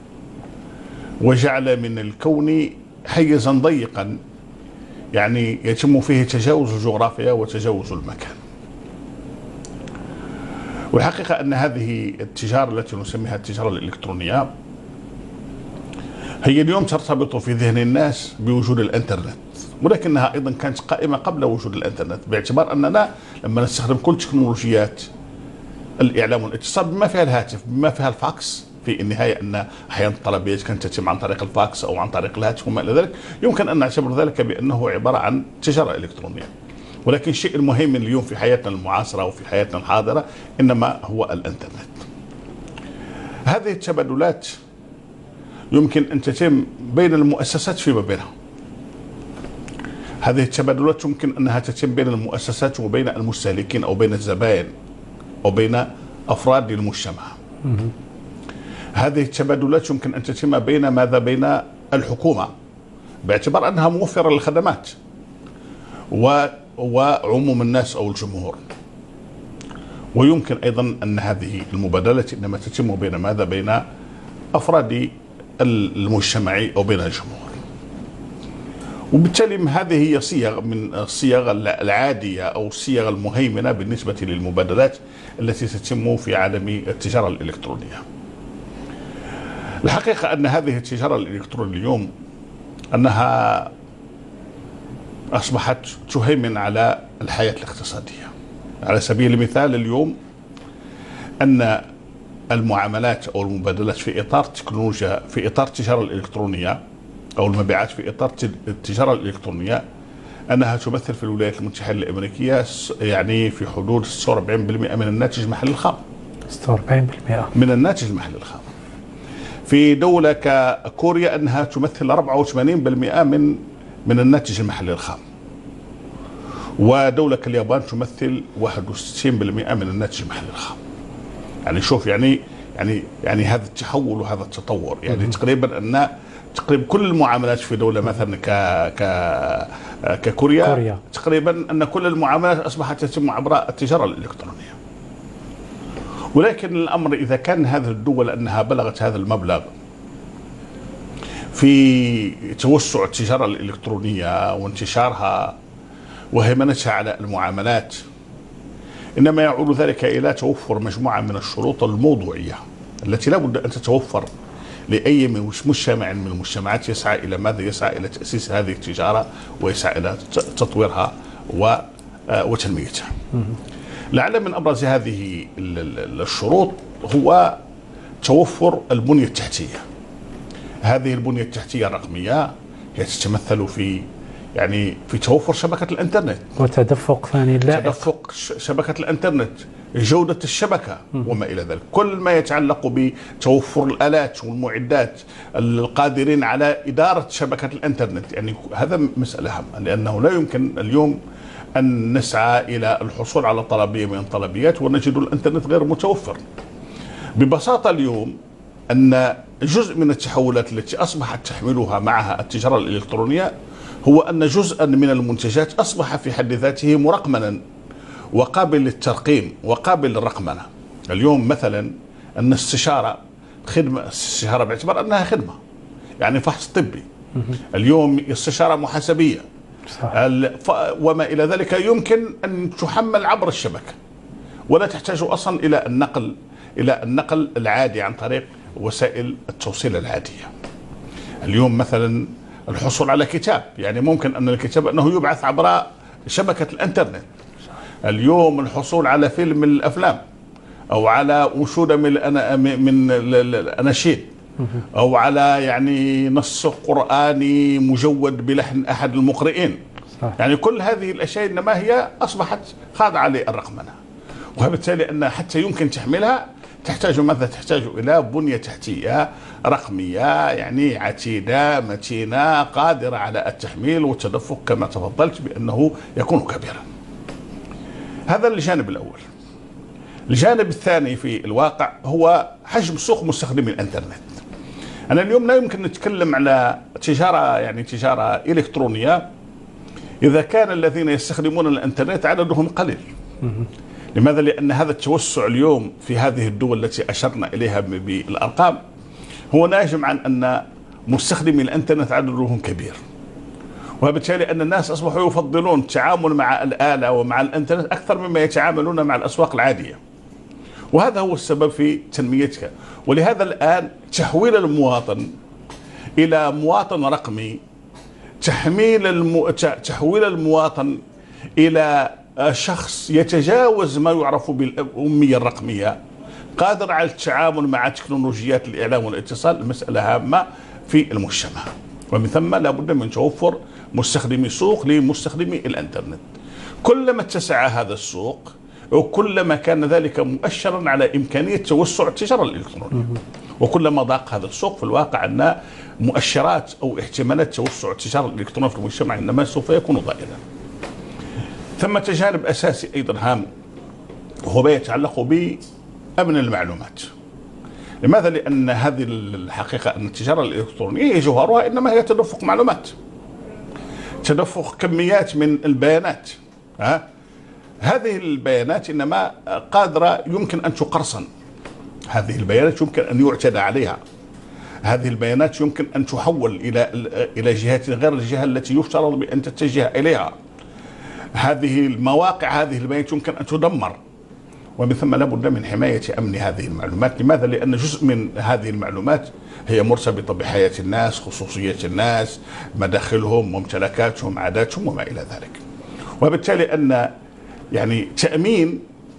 وجعل من الكون حيزا ضيقا يعني يتم فيه تجاوز الجغرافيا وتجاوز المكان. والحقيقة أن هذه التجارة التي نسميها التجارة الإلكترونية هي اليوم ترتبط في ذهن الناس بوجود الانترنت، ولكنها ايضا كانت قائمه قبل وجود الانترنت، باعتبار اننا لما نستخدم كل تكنولوجيات الاعلام والاتصال بما فيها الهاتف بما فيها الفاكس، في النهايه ان احيانا الطلبيات كانت تتم عن طريق الفاكس او عن طريق الهاتف وما الى ذلك، يمكن ان نعتبر ذلك بانه عباره عن تجاره الكترونيه. ولكن الشيء المهم اليوم في حياتنا المعاصره وفي حياتنا الحاضره انما هو الانترنت. هذه التبادلات يمكن أن تتم بين المؤسسات فيما بينها. هذه التبادلات يمكن أنها تتم بين المؤسسات وبين المستهلكين أو بين الزبائن أو بين أفراد المجتمع. هذه التبادلات يمكن أن تتم بين الحكومة باعتبار أنها موفرة للخدمات وعموم الناس أو الجمهور. ويمكن أيضا أن هذه المبادلات إنما تتم بين أفراد المجتمع أو بين الجمهور. وبالتالي هذه هي صيغ من الصيغ العادية أو الصيغ المهيمنة بالنسبة للمبادلات التي تتم في عالم التجارة الإلكترونية. الحقيقة أن هذه التجارة الإلكترونية اليوم أنها أصبحت تهيمن على الحياة الاقتصادية. على سبيل المثال اليوم أن المعاملات أو المبادلات في إطار التكنولوجيا في إطار التجارة الإلكترونية أو المبيعات في إطار التجارة الإلكترونية أنها تمثل في الولايات المتحدة الأمريكية يعني في حدود 46% من الناتج المحلي الخام. 46% من الناتج المحلي الخام. في دولة ككوريا أنها تمثل 84% من الناتج المحلي الخام. ودولة كاليابان تمثل 61% من الناتج المحلي الخام. يعني شوف يعني هذا التحول وهذا التطور، يعني تقريبا كل المعاملات في دولة مثلا ككوريا تقريبا أن كل المعاملات أصبحت تتم عبر التجارة الإلكترونية. ولكن الأمر إذا كان هذه الدول أنها بلغت هذا المبلغ في توسع التجارة الإلكترونية وانتشارها وهيمنتها على المعاملات، إنما يعود ذلك إلى توفر مجموعة من الشروط الموضوعية التي لا بد أن تتوفر لأي مجتمع من المجتمعات يسعى إلى ماذا؟ يسعى إلى تأسيس هذه التجارة ويسعى إلى تطويرها وتنميتها. لعل من أبرز هذه الشروط هو توفر البنية التحتية. هذه البنية التحتية الرقمية هي تتمثل في يعني في توفر شبكة الإنترنت وتدفق ثاني اللائق، تدفق شبكة الإنترنت، جودة الشبكة وما إلى ذلك. كل ما يتعلق بتوفر الآلات والمعدات القادرين على إدارة شبكة الإنترنت، يعني هذا مسألة هامة، لأنه لا يمكن اليوم أن نسعى إلى الحصول على طلبية من الطلبيات ونجد الإنترنت غير متوفر. ببساطة اليوم أن جزء من التحولات التي أصبحت تحملها معها التجارة الإلكترونية هو أن جزءا من المنتجات أصبح في حد ذاته مرقمنا وقابل للترقيم وقابل للرقمنة. اليوم مثلا أن استشارة باعتبار أنها خدمة، يعني فحص طبي، اليوم استشارة محاسبية وما إلى ذلك يمكن أن تحمل عبر الشبكة ولا تحتاج أصلا إلى النقل العادي عن طريق وسائل التوصيل العادية. اليوم مثلا الحصول على كتاب، يعني ممكن أن الكتاب أنه يبعث عبر شبكة الإنترنت. اليوم الحصول على فيلم من الأفلام أو على أنشودة من الأناشيد أو على يعني نص قرآني مجود بلحن أحد المقرئين، يعني كل هذه الأشياء إنما هي أصبحت خاضعة للرقمنة، وبالتالي أن حتى يمكن تحملها تحتاج ماذا؟ تحتاج إلى بنية تحتية رقمية يعني عتيدة متينة قادرة على التحميل والتدفق كما تفضلت بأنه يكون كبيرا. هذا الجانب الأول. الجانب الثاني في الواقع هو حجم سوق مستخدمي الإنترنت. أنا اليوم لا يمكن نتكلم على تجارة إلكترونية إذا كان الذين يستخدمون الإنترنت عددهم قليل. لماذا؟ لأن هذا التوسع اليوم في هذه الدول التي أشرنا إليها بالأرقام هو ناجم عن أن مستخدمي الإنترنت عددهم كبير، وبالتالي أن الناس أصبحوا يفضلون التعامل مع الآلة ومع الإنترنت أكثر مما يتعاملون مع الأسواق العادية، وهذا هو السبب في تنميتها. ولهذا الآن تحويل المواطن إلى مواطن رقمي، تحويل المواطن إلى شخص يتجاوز ما يعرف بالأمية الرقمية قادر على التعامل مع تكنولوجيات الإعلام والاتصال، مسألة هامة في المجتمع، ومن ثم لا بد من توفر مستخدمي سوق لمستخدمي الإنترنت. كلما اتسع هذا السوق وكلما كان ذلك مؤشرا على إمكانية توسع التجارة الإلكترونية، وكلما ضاق هذا السوق في الواقع أن مؤشرات أو احتمالات توسع التجارة الإلكترونية في المجتمع إنما سوف يكون ضئيلا. ثم جانب أساسي أيضا هام وهو ما يتعلق بأمن المعلومات. لماذا؟ لأن هذه الحقيقة أن التجارة الإلكترونية جوهرها إنما هي تدفق معلومات، تدفق كميات من البيانات. هذه البيانات إنما قادرة يمكن أن تقرصن، هذه البيانات يمكن أن يعتدى عليها، هذه البيانات يمكن أن تحول إلى جهات غير الجهة التي يفترض بأن تتجه إليها، هذه المواقع هذه البيانات يمكن أن تدمر، ومن ثم لابد من حماية أمن هذه المعلومات. لماذا؟ لأن جزء من هذه المعلومات هي مرتبطة بحياة الناس، خصوصية الناس، مداخلهم، ممتلكاتهم، عاداتهم وما إلى ذلك، وبالتالي أن يعني تأمين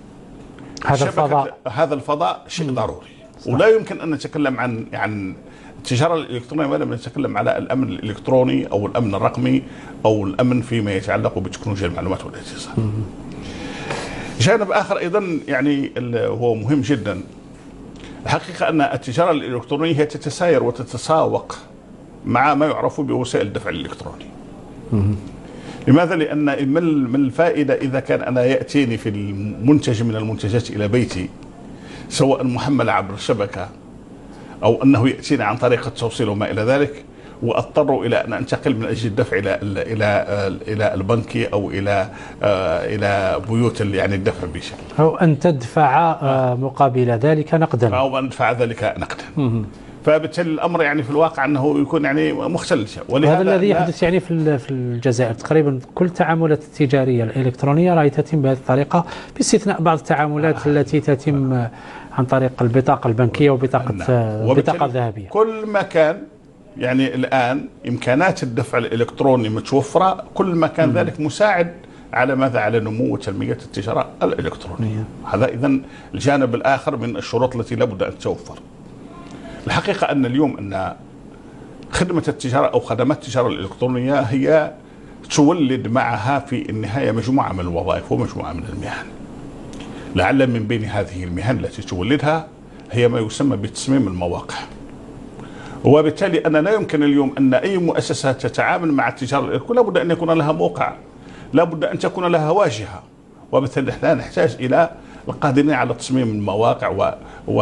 هذا الفضاء شيء ضروري. ولا يمكن أن نتكلم عن التجارة الإلكترونية ما لم نتكلم على الأمن الإلكتروني أو الأمن الرقمي أو الأمن فيما يتعلق بتكنولوجيا المعلومات والاتصال. جانب آخر أيضا يعني هو مهم جدا، الحقيقة أن التجارة الإلكترونية هي تتساير وتتساوق مع ما يعرف بوسائل الدفع الإلكتروني. لماذا؟ لأن من الفائدة إذا كان أنا يأتيني في المنتج من المنتجات إلى بيتي سواء محملة عبر الشبكة أو أنه يأتيني عن طريق التوصيل وما إلى ذلك، واضطر الى ان انتقل من اجل الدفع الى البنك او الى بيوت يعني الدفع بشكل، او ان تدفع مقابل ذلك نقدا، او ان ادفع ذلك نقدا. فبالتالي الامر يعني في الواقع انه يكون يعني مختل. وهذا الذي يحدث يعني في الجزائر تقريبا كل التعاملات التجاريه الالكترونيه راهي تتم بهذه الطريقه باستثناء بعض التعاملات التي تتم عن طريق البطاقه البنكيه وبطاقه ذهبيه. كل ما كان يعني الآن إمكانات الدفع الإلكتروني متوفرة، كل ما كان ذلك مساعد على ماذا؟ على نمو وتنمية التجارة الإلكترونية. هذا إذن الجانب الآخر من الشروط التي لابد أن تتوفر. الحقيقة أن اليوم أن خدمة التجارة أو خدمات التجارة الإلكترونية هي تولد معها في النهاية مجموعة من الوظائف ومجموعة من المهن. لعل من بين هذه المهن التي تولدها هي ما يسمى بتصميم المواقع. وبالتالي أن لا يمكن اليوم أن أي مؤسسة تتعامل مع التجارة الإلكترونية لابد أن يكون لها موقع، لابد أن تكون لها واجهة، وبالتالي نحن نحتاج إلى القادرين على تصميم المواقع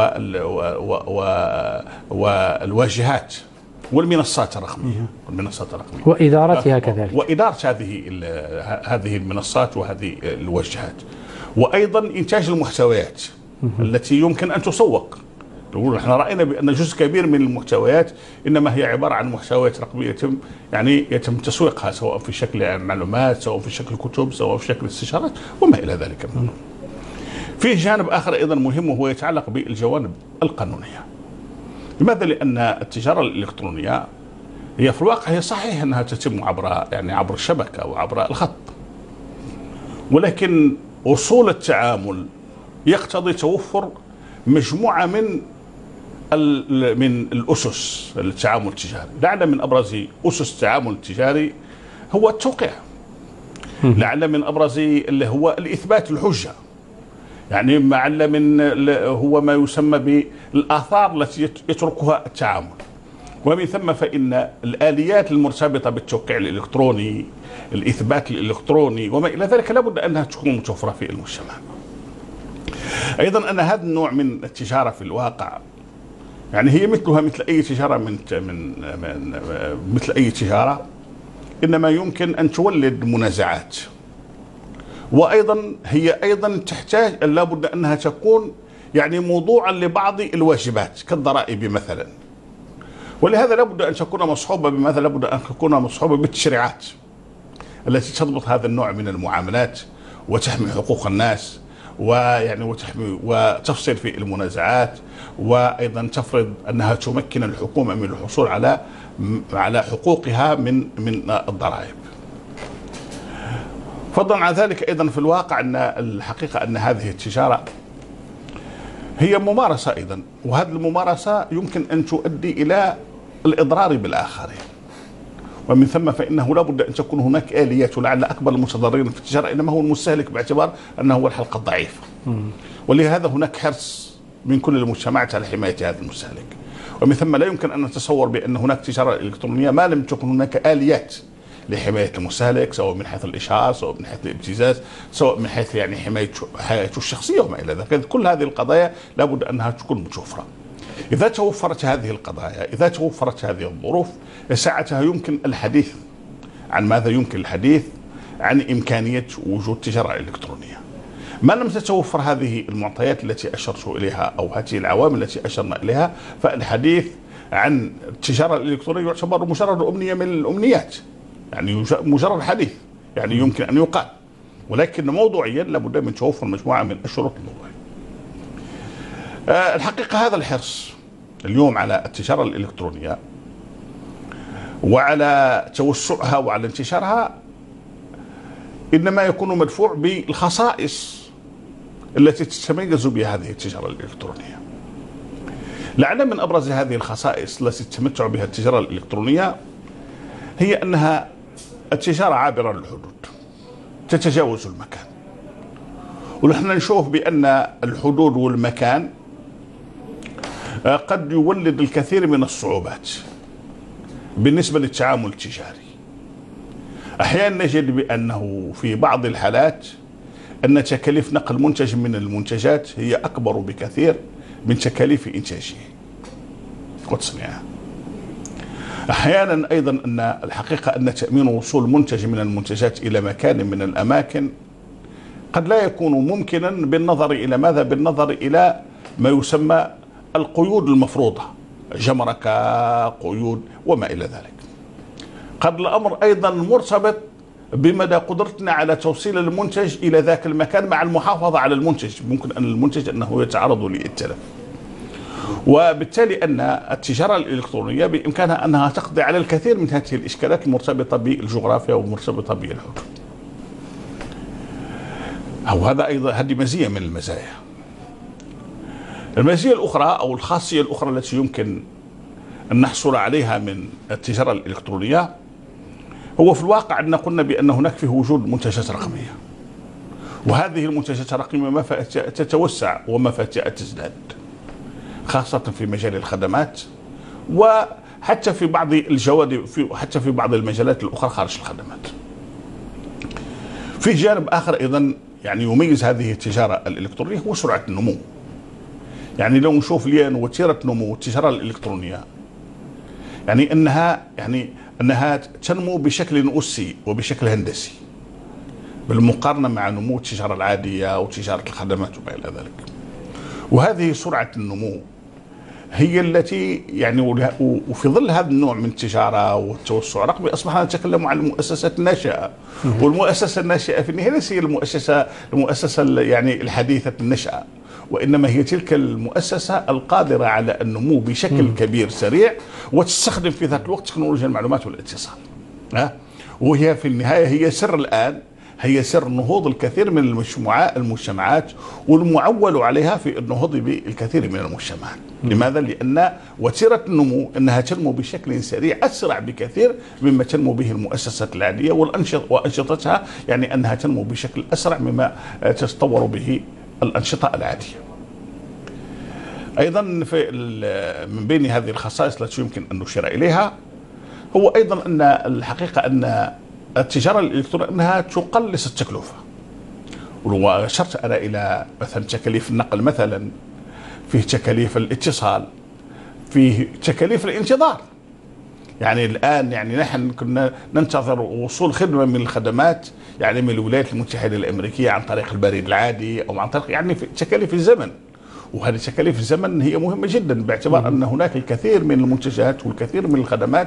والواجهات والمنصات الرقمية وإدارتها كذلك، وإدارة هذه المنصات وهذه الواجهات، وأيضا إنتاج المحتويات التي يمكن أن تسوق. نحن رأينا بأن جزء كبير من المحتويات إنما هي عبارة عن محتويات رقمية يتم تسويقها، سواء في شكل معلومات، سواء في شكل كتب، سواء في شكل استشارات وما إلى ذلك. فيه جانب آخر أيضا مهم وهو يتعلق بالجوانب القانونية. لماذا؟ لأن التجارة الإلكترونية هي في الواقع هي صحيح أنها تتم عبر الشبكة وعبر الخط، ولكن وصول التعامل يقتضي توفر مجموعة من الأسس التعامل التجاري. لعل من أبرز أسس التعامل التجاري هو التوقيع، لعل من أبرز اللي هو الإثبات الحجة، يعني لعل من هو ما يسمى بالآثار التي يتركها التعامل. ومن ثم فإن الآليات المرتبطة بالتوقيع الإلكتروني، الإثبات الإلكتروني وما إلى ذلك لابد أنها تكون متوفرة في المجتمع. أيضا أن هذا النوع من التجارة في الواقع يعني هي مثلها مثل أي تجارة مثل أي تجارة، إنما يمكن أن تولد منازعات، وأيضا هي أيضا تحتاج أن لابد أنها تكون يعني موضوعا لبعض الواجبات كالضرائب مثلا، ولهذا لابد أن تكون مصحوبة بماذا؟ لابد أن تكون مصحوبة بالتشريعات التي تضبط هذا النوع من المعاملات وتحمي حقوق الناس وتحمي وتفصل في المنازعات، وأيضا تفرض أنها تمكن الحكومة من الحصول على حقوقها من الضرائب. فضلا عن ذلك أيضا في الواقع أن الحقيقة أن هذه التجارة هي ممارسة أيضا، وهذه الممارسة يمكن أن تؤدي إلى الإضرار بالآخرين، ومن ثم فإنه لا بد أن تكون هناك آليات. ولعل أكبر المتضررين في التجارة إنما هو المستهلك، باعتبار أنه هو الحلقة الضعيفة، ولهذا هناك حرص من كل المجتمعات على حماية هذا المستهلك. ومن ثم لا يمكن أن نتصور بأن هناك تجارة إلكترونية ما لم تكن هناك آليات لحماية المستهلك، سواء من حيث الإشعار، سواء من حيث الابتزاز، سواء من حيث يعني حماية حياته الشخصية وما إلى ذلك. كل هذه القضايا لابد أنها تكون متوفرة. إذا توفرت هذه القضايا، إذا توفرت هذه الظروف، ساعتها يمكن الحديث عن ماذا؟ يمكن الحديث عن إمكانية وجود تجارة إلكترونية. ما لم تتوفر هذه المعطيات التي أشرت إليها أو هذه العوامل التي أشرنا إليها، فالحديث عن التجارة الإلكترونية يعتبر مجرد أمنية من الأمنيات، يعني مجرد حديث يعني يمكن أن يقال، ولكن موضوعيا لابد من توفر مجموعة من الشروط الموضوعية. الحقيقة هذا الحرص اليوم على التجارة الإلكترونية وعلى توسعها وعلى انتشارها إنما يكون مدفوع بالخصائص التي تتميز بها هذه التجارة الإلكترونية. لعل من أبرز هذه الخصائص التي تتمتع بها التجارة الإلكترونية هي أنها التجارة عابرة للحدود، تتجاوز المكان. ونحن نشوف بأن الحدود والمكان قد يولد الكثير من الصعوبات بالنسبة للتعامل التجاري. أحيانا نجد بأنه في بعض الحالات أن تكاليف نقل منتج من المنتجات هي أكبر بكثير من تكاليف إنتاجه وتصنيعه. أحيانا أيضا أن الحقيقة أن تأمين وصول منتج من المنتجات إلى مكان من الأماكن قد لا يكون ممكنا بالنظر إلى ماذا؟ بالنظر إلى ما يسمى القيود المفروضة، جمركة، قيود وما إلى ذلك. قد الأمر أيضا مرتبط بمدى قدرتنا على توصيل المنتج إلى ذاك المكان مع المحافظة على المنتج. ممكن أن المنتج أنه يتعرض للتلف، وبالتالي أن التجارة الإلكترونية بإمكانها أنها تقضي على الكثير من هذه الإشكالات المرتبطة بالجغرافيا ومرتبطة بالحدود. أو هذا أيضا هذه مزية من المزايا. المزية الأخرى أو الخاصية الأخرى التي يمكن أن نحصل عليها من التجارة الإلكترونية هو في الواقع أننا قلنا بأن هناك في وجود منتجات رقمية، وهذه المنتجات الرقمية ما تتوسع وما تزداد، خاصة في مجال الخدمات وحتى في بعض الجوانب، حتى في بعض المجالات الأخرى خارج الخدمات. في جانب آخر أيضا يعني يميز هذه التجارة الإلكترونية هو سرعة النمو. يعني لو نشوف اليوم وتيرة نمو التجارة الإلكترونية يعني أنها تنمو بشكل أسي وبشكل هندسي بالمقارنة مع نمو التجارة العادية وتجارة الخدمات وما إلى ذلك. وهذه سرعة النمو هي التي يعني وفي ظل هذا النوع من التجارة والتوسع الرقمي أصبحنا نتكلم عن المؤسسات الناشئة، والمؤسسة الناشئة في النهاية ليست هي المؤسسة يعني الحديثة النشأة، وإنما هي تلك المؤسسة القادرة على النمو بشكل كبير سريع وتستخدم في ذات الوقت تكنولوجيا المعلومات والاتصال. وهي في النهاية هي سر الآن، هي سر نهوض الكثير من المجتمعات والمعول عليها في النهوض بالكثير من المجتمعات. لماذا؟ لأن وتيرة النمو أنها تنمو بشكل سريع أسرع بكثير مما تنمو به المؤسسات العادية وأنشطتها، يعني أنها تنمو بشكل أسرع مما تتطور به الأنشطة العادية. أيضا من بين هذه الخصائص التي يمكن أن نشير إليها هو أيضا أن الحقيقة أن التجارة الإلكترونية أنها تقلص التكلفة، وأشرت أنا إلى مثلا تكاليف النقل، مثلا فيه تكاليف الاتصال، فيه تكاليف الانتظار. يعني الآن يعني نحن كنا ننتظر وصول خدمة من الخدمات يعني من الولايات المتحدة الأمريكية عن طريق البريد العادي أو عن طريق يعني في تكاليف الزمن، وهذه تكاليف الزمن هي مهمة جدا باعتبار أن هناك الكثير من المنتجات والكثير من الخدمات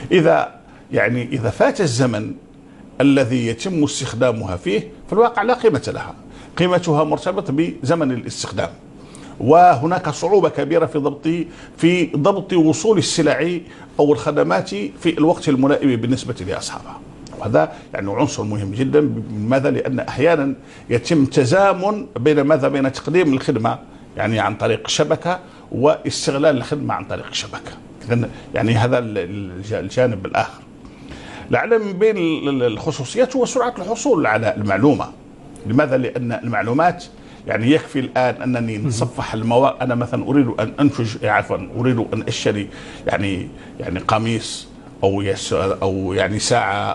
إذا فات الزمن الذي يتم استخدامها فيه في الواقع لا قيمة لها، قيمتها مرتبطة بزمن الاستخدام، وهناك صعوبة كبيرة في ضبط وصول السلع أو الخدمات في الوقت الملائم بالنسبة لأصحابها. وهذا يعني عنصر مهم جدا. لماذا؟ لأن أحيانا يتم تزامن بين تقديم الخدمة يعني عن طريق الشبكة واستغلال الخدمة عن طريق الشبكة. يعني هذا الجانب الآخر. لعل من بين الخصوصيات هو سرعة الحصول على المعلومة. لماذا؟ لأن المعلومات يعني يكفي الآن أنني نصفح المواقع. أنا مثلا أريد أن أنتج أريد أن أشتري يعني قميص أو يعني ساعة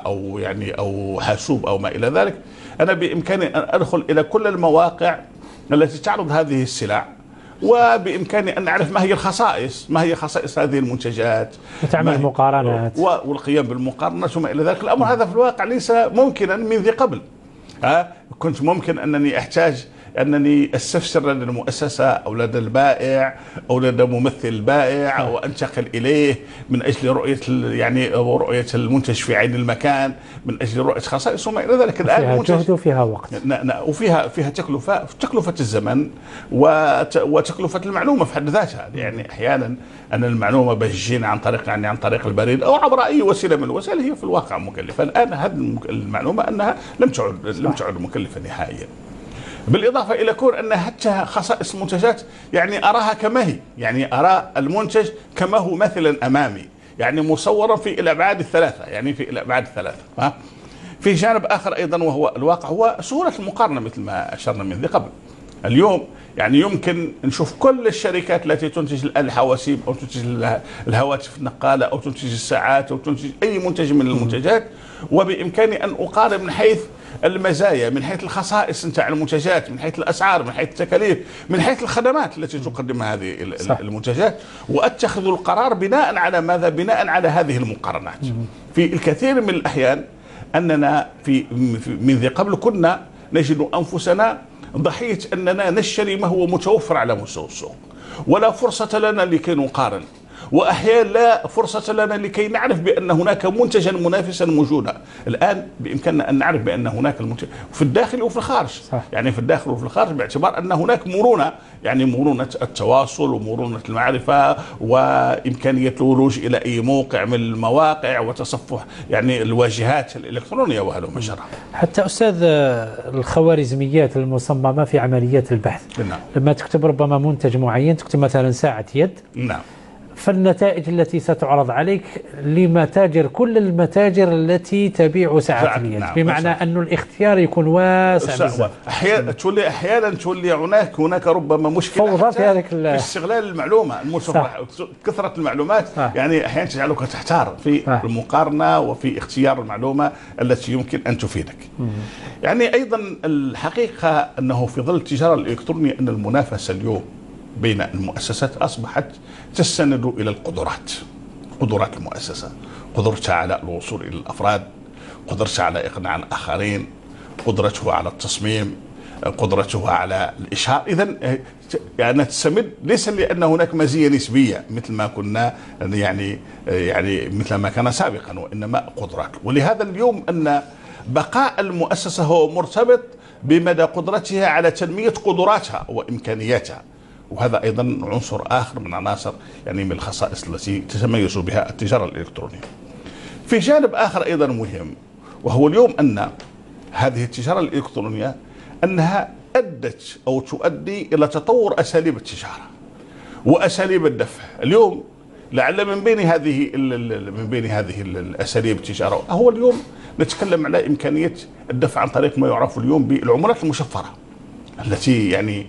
أو حاسوب أو ما إلى ذلك. أنا بإمكاني أن أدخل إلى كل المواقع التي تعرض هذه السلع، وبإمكاني أن أعرف ما هي خصائص هذه المنتجات وتعمل مقارنات والقيام بالمقارنات وما إلى ذلك. الأمر هذا في الواقع ليس ممكنا من ذي قبل. كنت ممكن أنني أحتاج أنني أستفسر لدى المؤسسة أو لدى البائع أو لدى ممثل البائع وأنتقل إليه من أجل رؤية رؤية المنتج في عين المكان، من أجل رؤية خصائص وما إلى ذلك. الآن فيها جهد وفيها وقت وفيها تكلفة الزمن وتكلفة المعلومة في حد ذاتها. يعني أحيانا أن المعلومة بتجينا عن طريق البريد أو عبر أي وسيلة من الوسائل هي في الواقع مكلفة. الآن هذه المعلومة أنها لم تعد مكلفة نهائيا. بالإضافة إلى كون أن حتى خصائص المنتجات يعني أراها كما هي، يعني أرى المنتج كما هو مثلا أمامي، يعني مصورا في الأبعاد الثلاثة. في جانب آخر أيضا وهو الواقع هو سهولة المقارنة مثل ما أشرنا من ذي قبل. اليوم يعني يمكن نشوف كل الشركات التي تنتج الآن الحواسيب أو تنتج الهواتف النقالة أو تنتج الساعات أو تنتج أي منتج من المنتجات، وبإمكاني أن أقارن من حيث المزايا، من حيث الخصائص نتاع المنتجات، من حيث الأسعار، من حيث التكاليف، من حيث الخدمات التي تقدمها هذه المنتجات، وأتخذ القرار بناء على ماذا؟ بناء على هذه المقارنات. في الكثير من الأحيان أننا من ذي قبل كنا نجد أنفسنا ضحية أننا نشتري ما هو متوفر على مستوى السوق، ولا فرصة لنا لكي نقارن، وأحيانا لا فرصة لنا لكي نعرف بأن هناك منتجا منافسا موجودا. الآن بإمكاننا أن نعرف بأن هناك المنتج في الداخل وفي الخارج، يعني في الداخل وفي الخارج، باعتبار أن هناك مرونة، يعني مرونة التواصل ومرونة المعرفة وإمكانية الولوج إلى أي موقع من المواقع وتصفح يعني الواجهات الإلكترونية وهلم جرى. حتى أستاذ الخوارزميات المصممة في عمليات البحث، نعم. لما تكتب ربما منتج معين، تكتب مثلا ساعة يد، نعم، فالنتائج التي ستعرض عليك لمتاجر كل المتاجر التي تبيع ساعات اليد، بمعنى أن الاختيار يكون واسع بزاف. أحيانا تولي هناك ربما مشكلة فوضى في هذيك في استغلال المعلومة، كثرة المعلومات يعني أحيانا تجعلك تحتار في المقارنة وفي اختيار المعلومة التي يمكن أن تفيدك. يعني أيضا الحقيقة أنه في ظل التجارة الإلكترونية أن المنافسة اليوم بين المؤسسات أصبحت تستند إلى قدرات المؤسسة، قدرتها على الوصول إلى الأفراد، قدرتها على إقناع الآخرين، قدرتها على التصميم، قدرتها على الإشهار. إذن يعني تستمد ليس لأن هناك مزية نسبية مثل ما كنا يعني مثل ما كان سابقا، وإنما قدرات. ولهذا اليوم أن بقاء المؤسسة هو مرتبط بمدى قدرتها على تنمية قدراتها وإمكانياتها، وهذا أيضا عنصر آخر من عناصر يعني من الخصائص التي تتميز بها التجارة الإلكترونية. في جانب آخر أيضا مهم، وهو اليوم أن هذه التجارة الإلكترونية أنها أدت أو تؤدي إلى تطور أساليب التجارة وأساليب الدفع. اليوم لعل من بين هذه الأساليب التجارة هو اليوم نتكلم على إمكانية الدفع عن طريق ما يعرف اليوم بالعملات المشفرة، التي يعني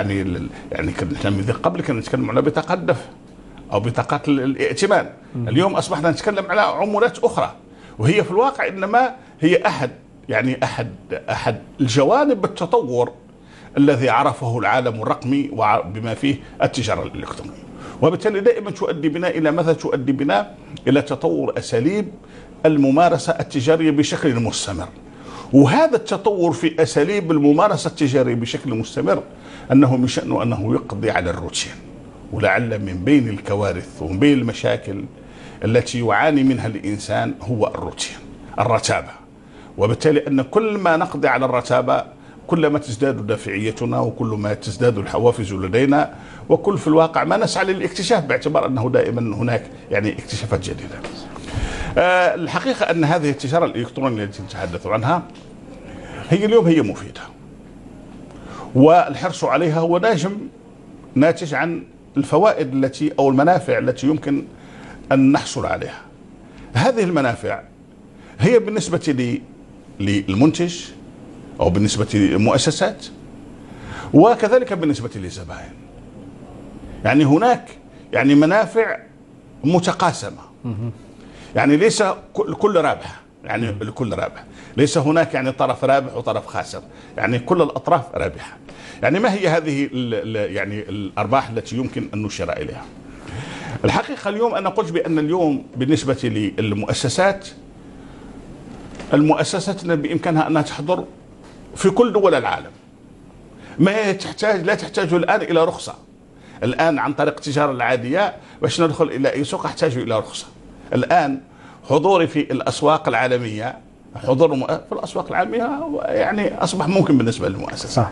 قبل كنا نتكلم على بطاقات الدفع أو بطاقات الائتمان. اليوم أصبحنا نتكلم على عملات أخرى، وهي في الواقع إنما هي أحد الجوانب التطور الذي عرفه العالم الرقمي وبما فيه التجارة الإلكترونية. وبالتالي دائما تؤدي بنا إلى ماذا؟ تؤدي بنا إلى تطور أساليب الممارسة التجارية بشكل مستمر. وهذا التطور في أساليب الممارسة التجارية بشكل مستمر أنه من شأنه أنه يقضي على الروتين. ولعل من بين الكوارث ومن بين المشاكل التي يعاني منها الإنسان هو الروتين، الرتابة. وبالتالي أن كل ما نقضي على الرتابة كل ما تزداد دافعيتنا وكل ما تزداد الحوافز لدينا، وكل في الواقع ما نسعى للاكتشاف باعتبار أنه دائما هناك يعني اكتشافات جديدة. الحقيقة أن هذه التجارة الإلكترونية التي نتحدث عنها هي اليوم هي مفيدة، والحرص عليها هو ناتج عن الفوائد التي أو المنافع التي يمكن أن نحصل عليها. هذه المنافع هي بالنسبة للمنتج أو بالنسبة للمؤسسات وكذلك بالنسبة للزبائن. يعني هناك يعني منافع متقاسمة، يعني ليس الكل رابح، يعني الكل رابح، ليس هناك يعني طرف رابح وطرف خاسر، يعني كل الأطراف رابحة. يعني ما هي هذه يعني الأرباح التي يمكن أن نشير إليها؟ الحقيقة اليوم أنا قلت بأن اليوم بالنسبة للمؤسسات، المؤسسات بإمكانها أنها تحضر في كل دول العالم. ما لا تحتاج الآن إلى رخصة. الآن عن طريق التجارة العادية باش ندخل إلى أي سوق أحتاج إلى رخصة. الآن حضوري في الأسواق العالمية، في الأسواق العالمية يعني أصبح ممكن بالنسبة للمؤسسات.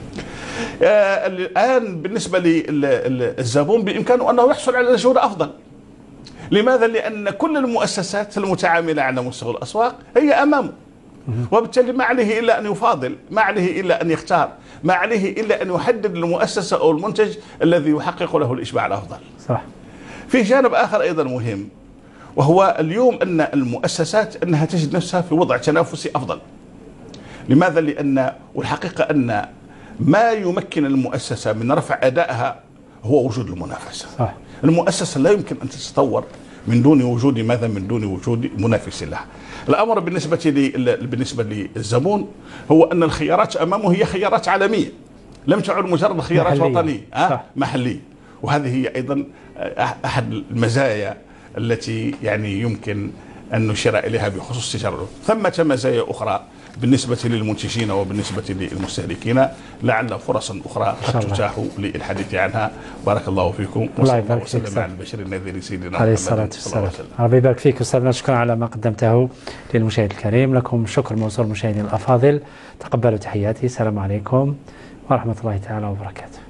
الآن بالنسبة للزبون بإمكانه أنه يحصل على جودة أفضل. لماذا؟ لأن كل المؤسسات المتعاملة على مستوى الأسواق هي أمامه، وبالتالي ما عليه إلا أن يفاضل، ما عليه إلا أن يختار، ما عليه إلا أن يحدد المؤسسة أو المنتج الذي يحقق له الإشباع الأفضل. صح. في جانب آخر أيضا مهم، وهو اليوم أن المؤسسات أنها تجد نفسها في وضع تنافسي أفضل. لماذا؟ لأن والحقيقة أن ما يمكن المؤسسة من رفع أدائها هو وجود المنافسة. صح. المؤسسة لا يمكن أن تتطور من دون وجود ماذا؟ من دون وجود منافس لها. الأمر بالنسبة للزبون هو أن الخيارات أمامه هي خيارات عالمية، لم تعد مجرد خيارات وطنية محلية. وهذه هي أيضا أحد المزايا التي يعني يمكن أن نشير إليها بخصوص التجارة. ثمة مزايا أخرى بالنسبة للمنتجين وبالنسبة للمستهلكين، لعل فرصا أخرى قد تتاح للحديث عنها. بارك الله فيكم، الله يبارك فيك مع البشير النذير سيدنا عليه الصلاة والسلام. ربي يبارك فيك أستاذنا، شكرا على ما قدمته للمشاهد الكريم. لكم شكر موصول مشاهدينا الأفاضل، تقبلوا تحياتي، السلام عليكم ورحمة الله تعالى وبركاته.